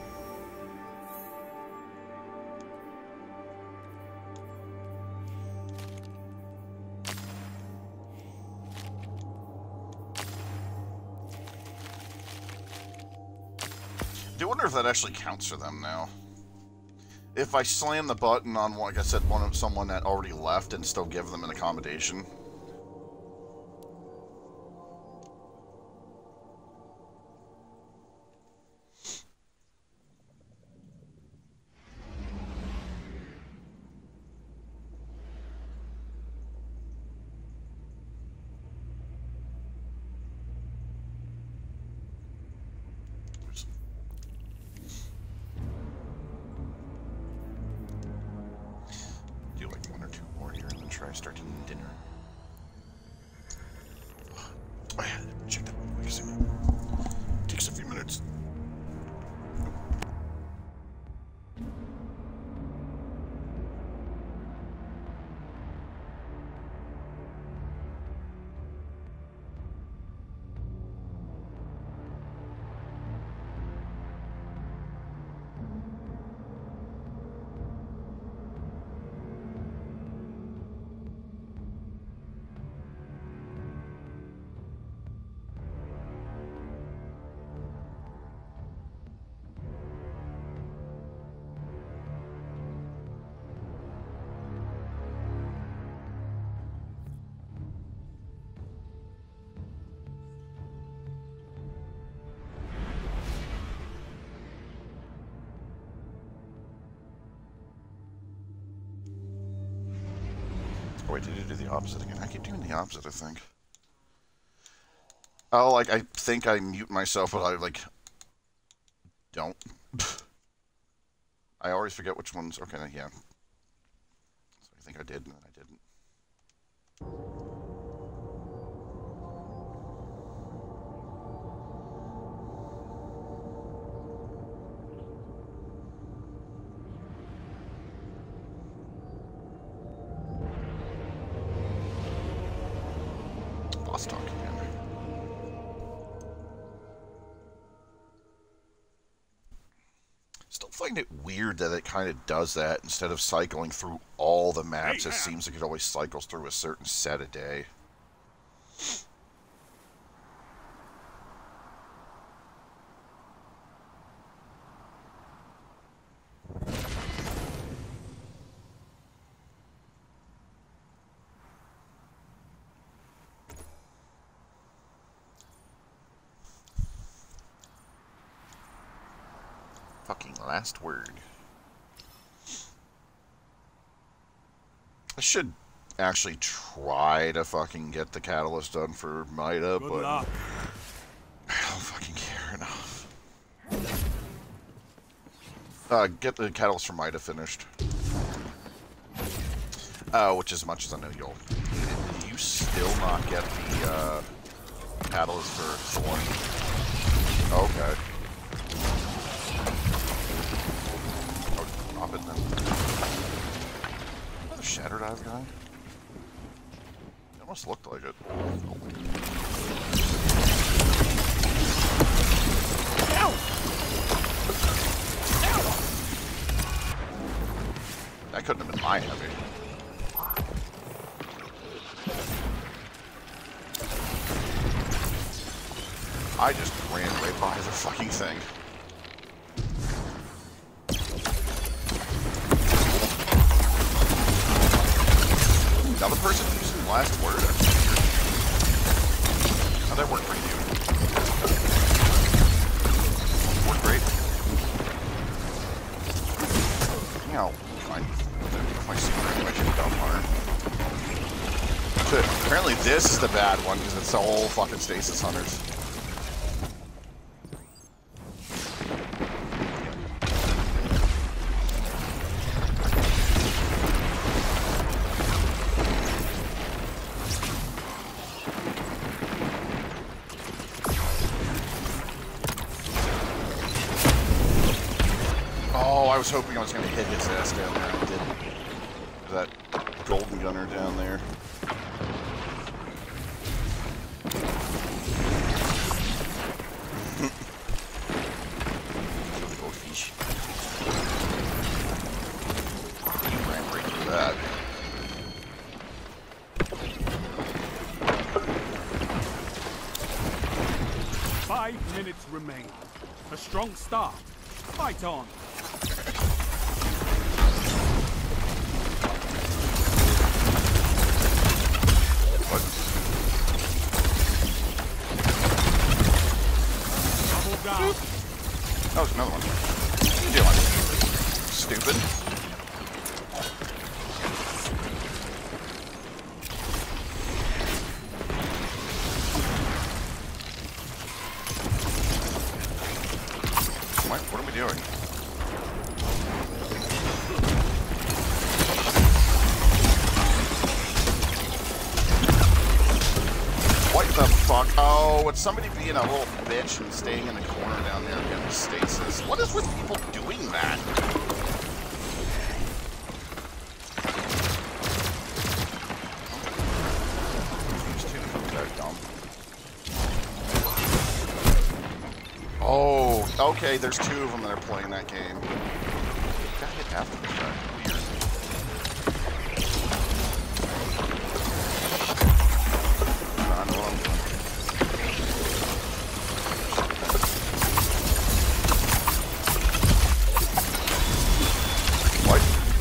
I do wonder if that actually counts for them now. If I slam the button on, like I said, one of someone that already left and still give them an accommodation. Try starting dinner. I had to check that one quick. It takes a few minutes. Oh, wait, did you do the opposite again? I keep doing the opposite, I think. Oh, like, I think I mute myself, but I, like, don't. I always forget which ones. Okay, yeah. So I think I did, and then I didn't. Lost talk again. Still find it weird that it kind of does that instead of cycling through all the maps. Hey, it seems like it always cycles through a certain set a day. Fucking last word. I should actually try to fucking get the catalyst done for Mida, Good but luck. I don't fucking care enough. Uh, get the catalyst for Mida finished. Uh, which as much as I know you'll need it, do you still not get the, uh, catalyst for Thorn? Okay. Drop it then. Another Shatter Dive guy? It almost looked like it. Oh. Ow! Ow! That couldn't have been my heavy. I just ran right by the fucking thing. Now the person using last word. How'd that work for you? Worked great. You know, fine. My secret, I should have done harm. Apparently this is the bad one because it's all fucking stasis hunters. I was hoping I was going to hit his ass down there, and I didn't. golden gunner down there. Goldfish. You ran right through that. Five minutes remain. A strong start. Fight on. What? Double down. That was another one. What are you doing? Stupid. What? What are we doing? What the fuck? Oh, it's somebody being a little bitch and staying in the corner down there and getting stasis. What is with people doing that? These two folks are dumb. Oh, okay, there's two of them that are playing that game. Got hit after the fact. Weird. I know what I'm doing. What?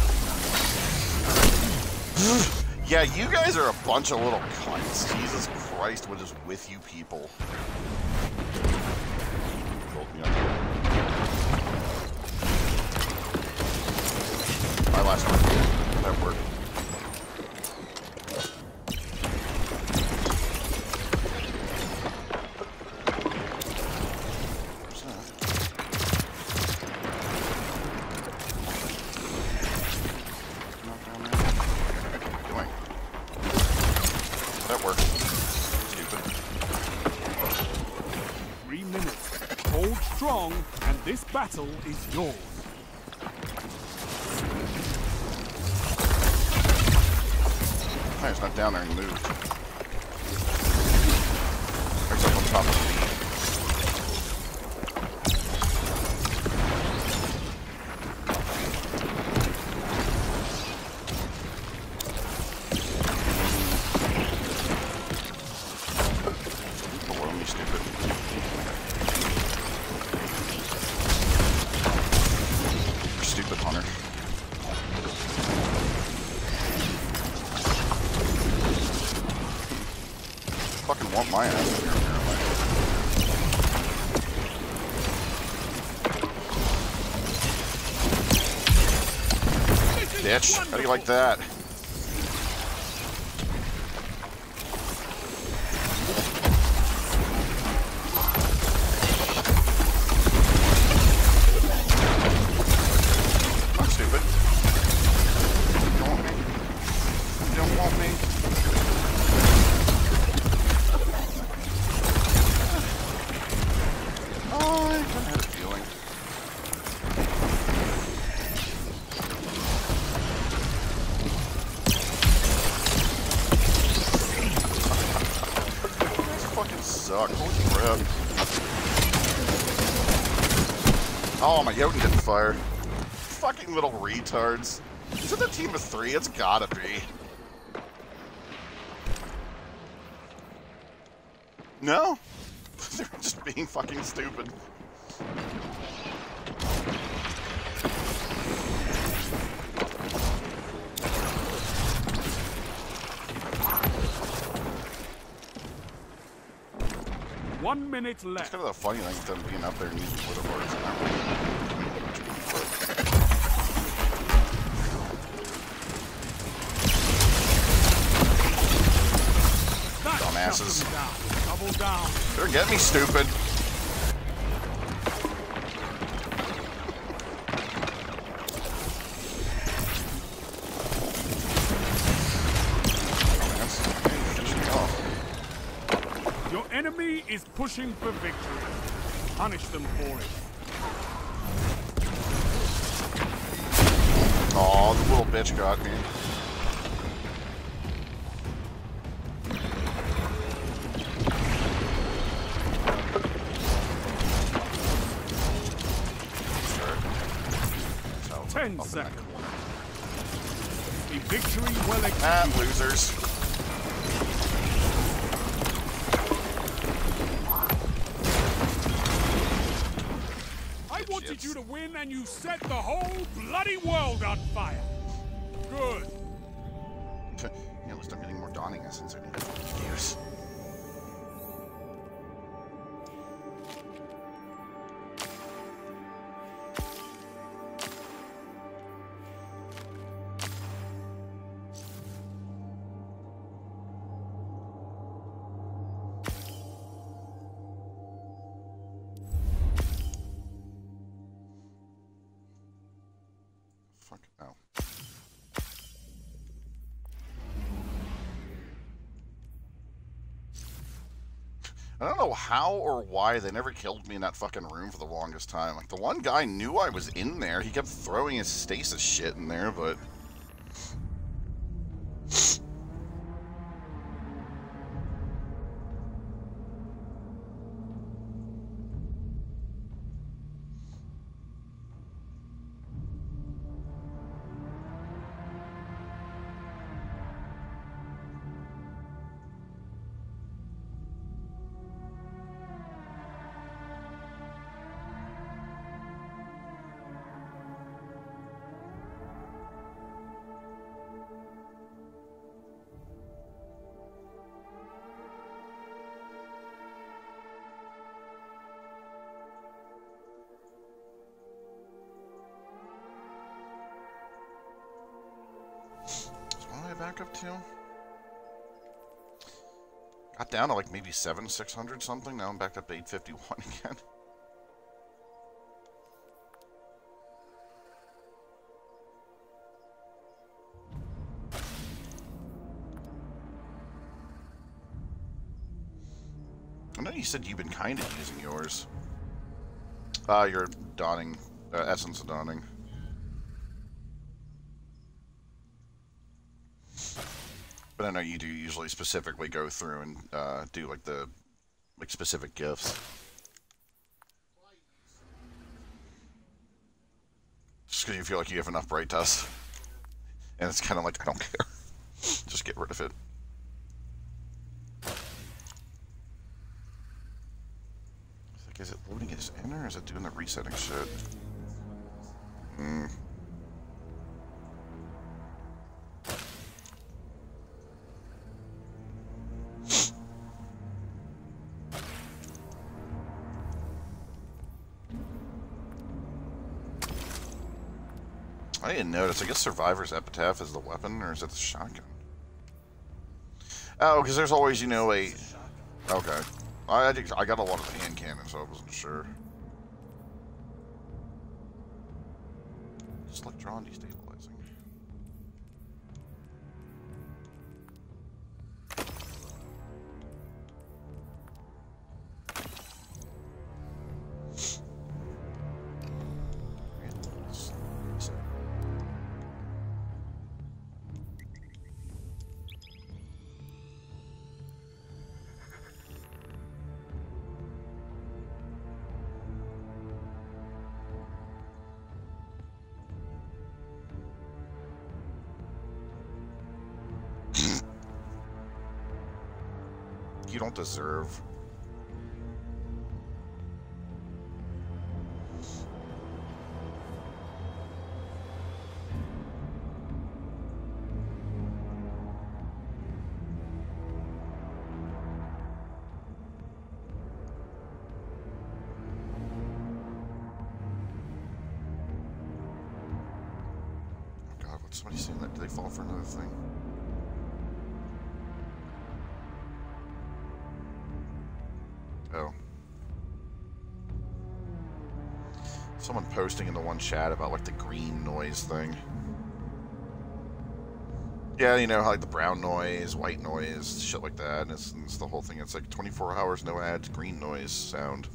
Yeah, you guys are a bunch of little cunts. Jesus Christ, what is with you people? My last one. That worked. What's that? Not down there. What are you doing? That worked. Stupid. Three minutes. Hold strong, and this battle is yours. Oh, it's not down there, he moved. There's up on top of me. Below me, stupid. Stupid hunter. Fucking want my ass in here, apparently. Bitch, how do you like that? I'm stupid. You don't want me? You don't want me? Suck. Holy crap. Oh, my Jotun didn't fire. Fucking little retards. Is it a team of three? It's gotta be. No? They're just being fucking stupid. One minute It's left. kind of the funny thing with them being up there and using Twitter boards and that. Dumbasses. Down. Double down. Better get me, stupid. Your enemy is pushing for victory. Punish them for it. Aw, the little bitch got me. Ten up in that seconds. corner. A victory well executed. Ah, losers. I wanted you to win, and you set the whole bloody world on fire. Good. Yeah, at least I'm getting more Dawning Essence. I need to use. Fuck. Oh. I don't know how or why they never killed me in that fucking room for the longest time. Like, the one guy knew I was in there. He kept throwing his stasis shit in there, but... Back up to got down to like maybe seven six hundred something. Now I'm back up to eight fifty-one again. I know you said you've been kind of using yours. Ah, uh, your Dawning uh, Essence of Dawning. But I know you do usually specifically go through and uh, do like the like specific gifts. Just because you feel like you have enough bright dust. And it's kind of like, I don't care. Just get rid of it. It's like, is it loading us in or is it doing the resetting shit? Hmm. I didn't notice. I guess Survivor's Epitaph is the weapon, or is it the shotgun? Oh, because there's always, you know, a... Okay. I, I, did, I got a lot of the hand cannon, so I wasn't sure. Just like draw and destabilizing. You don't deserve. Oh God, what's somebody saying that? Did they fall for another thing? Oh. Someone posting in the one chat about like the green noise thing. Yeah, you know, like the brown noise, white noise, shit like that. And it's, it's the whole thing. It's like twenty-four hours, no ads, green noise sound.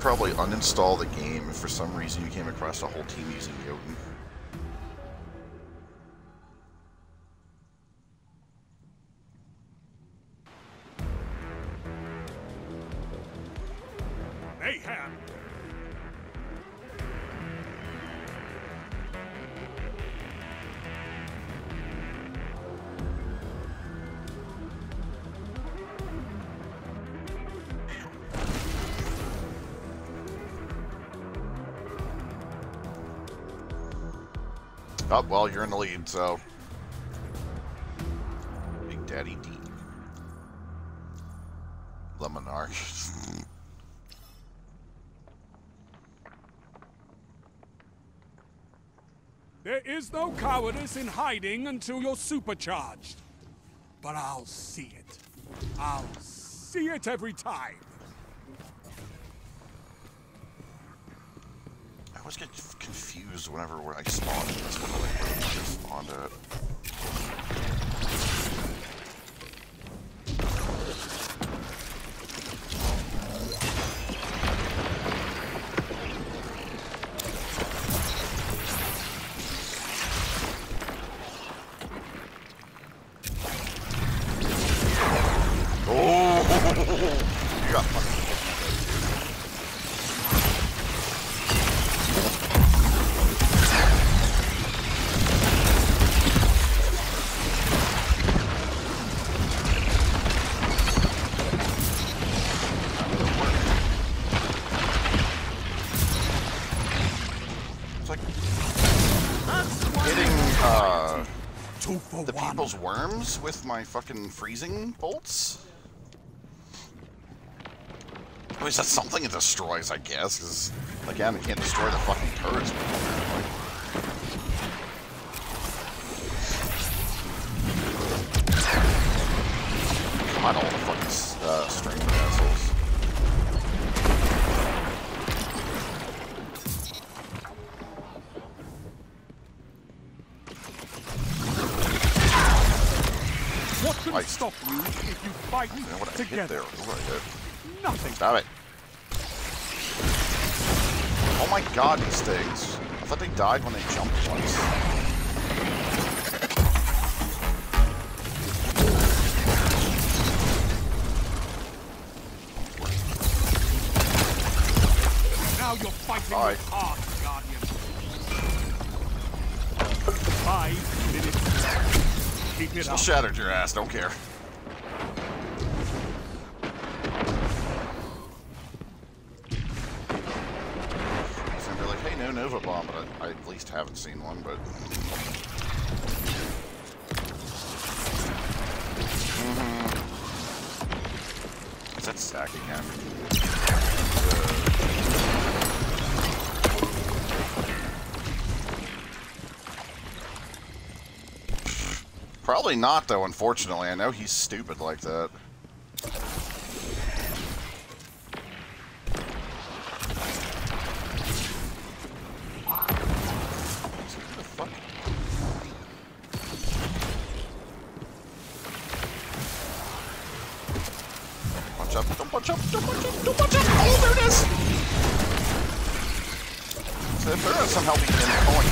probably uninstall the game if for some reason you came across a whole team using Jotun. Mayhem! Oh, well, you're in the lead, so... Big Daddy D. Leminar. There is no cowardice in hiding until you're supercharged. But I'll see it. I'll see it every time. I always get confused whenever I spawn in this one, like where I spawned at. Oh, you got fucking. The people's worms with my fucking freezing bolts? At least that's something it destroys, I guess, because, again, it can't destroy the fucking turrets. Come on, all the fucking uh, string assholes. What can stop you if you fight you know what I together? hit there? What I hit? Nothing. Stop it. Oh my god, these things. I thought they died when they jumped once. Now you're fighting All right. with heart, Guardian. Five minutes. Keep it Still up. shattered your ass, don't care. So they're like, hey, no Nova Bomb, but I, I at least haven't seen one, but... Mm-hmm. Is that Sack again? Probably not, though, unfortunately. I know he's stupid like that. Punch up, don't punch up, don't punch up, don't punch up! Oh, there it is! So if there is some help, he can point.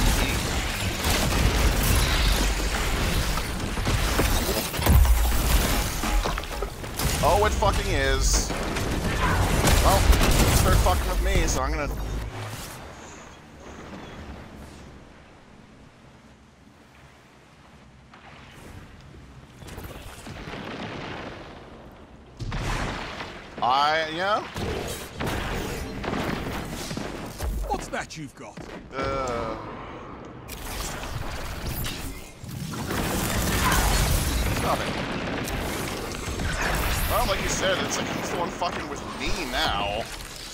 Oh, it fucking is. Well, start fucking with me, so I'm gonna... I, yeah? What's that you've got? Uh... Nothing. Well, like you said, it's like he's the one fucking with me now.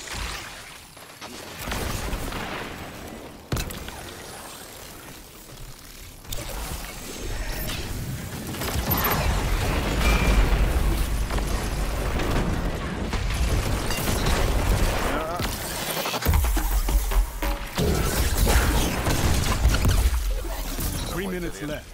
Three minutes left.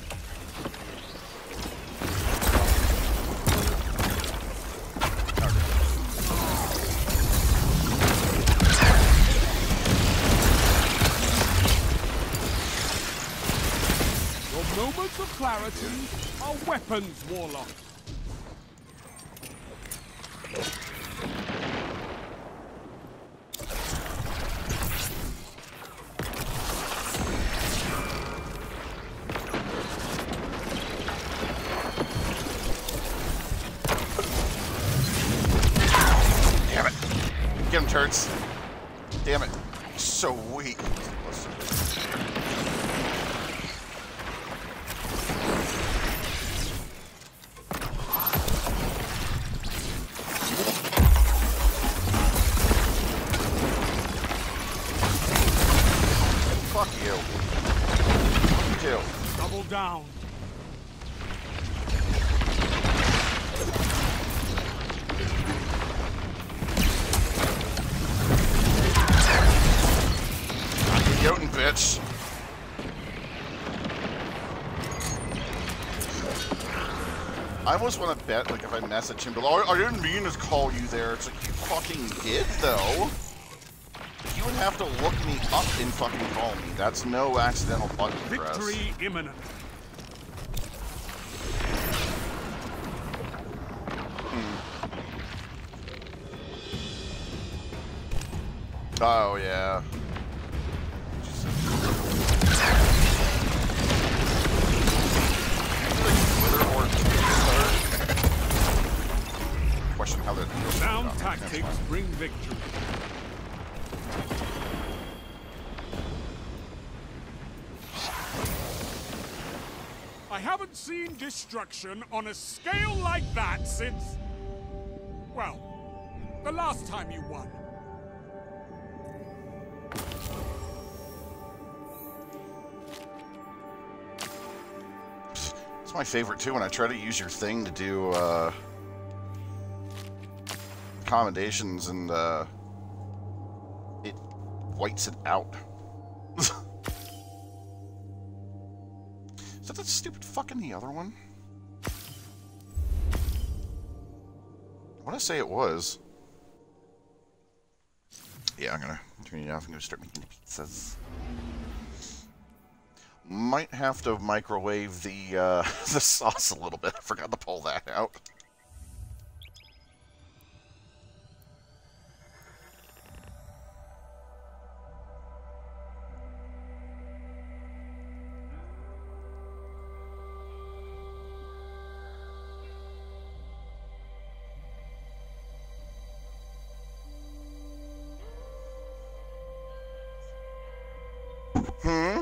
moments of clarity are weapons, Warlock. Damn it. Get him, turds. Damn it. So weak. Fuck you. Fuck you too. Double down. Yotin, bitch. I almost want to bet, like, if I message him, but oh, I didn't mean to call you there. It's like, you fucking did, though. You would have to look me up and fucking call me. That's no accidental button press. Victory imminent. Hmm. Oh, yeah. Question how the Sound tactics bring victory. I haven't seen destruction on a scale like that since, well, the last time you won. It's my favorite too when I try to use your thing to do uh accommodations and uh, it whites it out. Is that that stupid fucking the other one? I want to say it was. Yeah, I'm gonna turn it off and go start making pizzas. Might have to microwave the uh, the sauce a little bit. I forgot to pull that out. Hmm?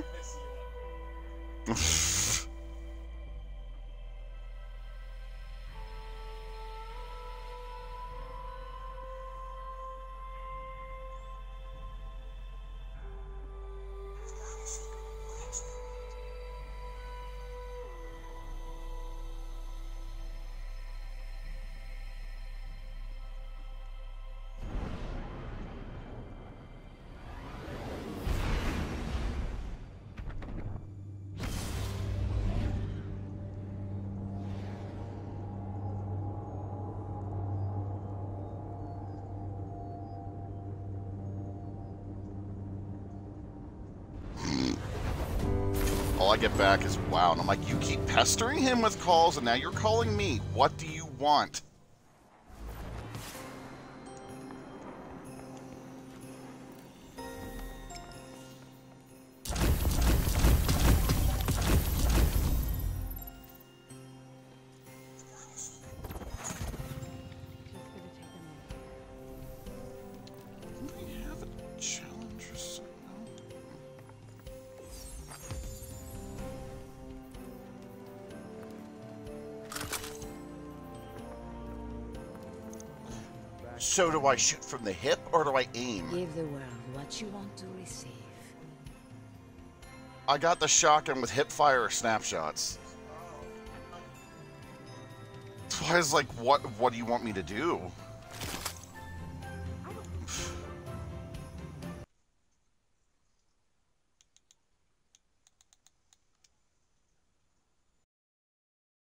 All I get back is, wow. And I'm like, you keep pestering him with calls, and now you're calling me. What do you want? So do I shoot from the hip, or do I aim? Give the world what you want to receive. I got the shotgun with hip fire snapshots. So I was like, what, what do you want me to do?